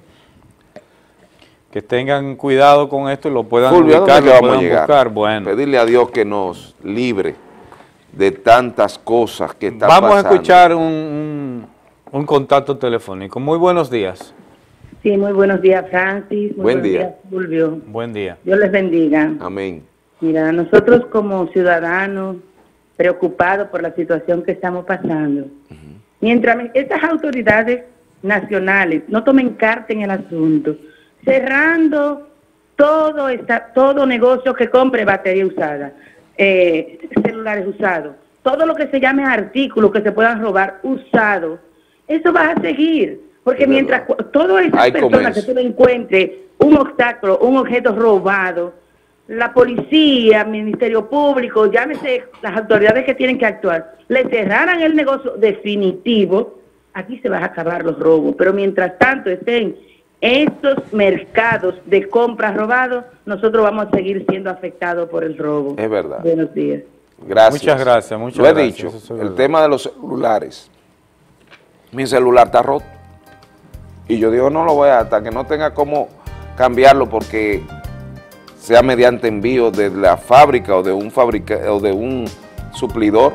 que tengan cuidado con esto y lo puedan Fulvio, ubicar, ¿dónde lo vamos a puedan llegar? buscar. Bueno, pedirle a Dios que nos libre de tantas cosas que están pasando. vamos a escuchar un contacto telefónico. Muy buenos días. Sí, muy buenos días, Francis. Muy Buen buenos día. días, Fulvio. Buen día. Dios les bendiga. Amén. Mira, nosotros como ciudadanos preocupados por la situación que estamos pasando, mientras estas autoridades nacionales no tomen carta en el asunto, cerrando todo negocio que compre batería usada, celulares usados, todo lo que se llame artículos que se puedan robar usados, eso va a seguir, porque mientras todas esas personas que tú le encuentres un obstáculo, un objeto robado, la policía, el Ministerio Público, llámese las autoridades que tienen que actuar, le cerraran el negocio definitivo, aquí se van a acabar los robos. Pero mientras tanto estén estos mercados de compras robados, nosotros vamos a seguir siendo afectados por el robo. Es verdad. Buenos días. Gracias. Muchas gracias, muchas Lo gracias. he dicho, Eso es el verdad. tema de los celulares. Mi celular está roto. Y yo digo, no lo voy a, hasta que no tenga cómo cambiarlo, porque sea mediante envío de la fábrica o de un suplidor,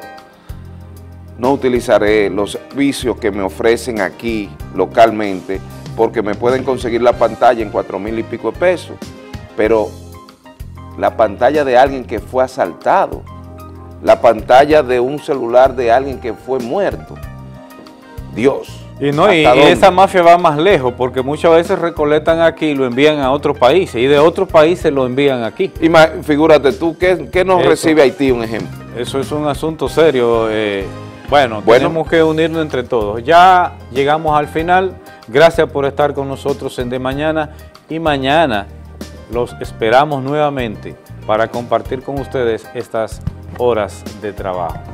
no utilizaré los servicios que me ofrecen aquí localmente, porque me pueden conseguir la pantalla en 4,000 y pico de pesos, pero la pantalla de alguien que fue asaltado, la pantalla de un celular de alguien que fue muerto, Dios. Y no, y esa mafia va más lejos, porque muchas veces recolectan aquí y lo envían a otros países, y de otros países lo envían aquí. Y figúrate tú, ¿qué nos recibe Haití, un ejemplo? Eso es un asunto serio. Bueno, tenemos que unirnos entre todos. Ya llegamos al final. Gracias por estar con nosotros en De Mañana, y mañana los esperamos nuevamente para compartir con ustedes estas horas de trabajo.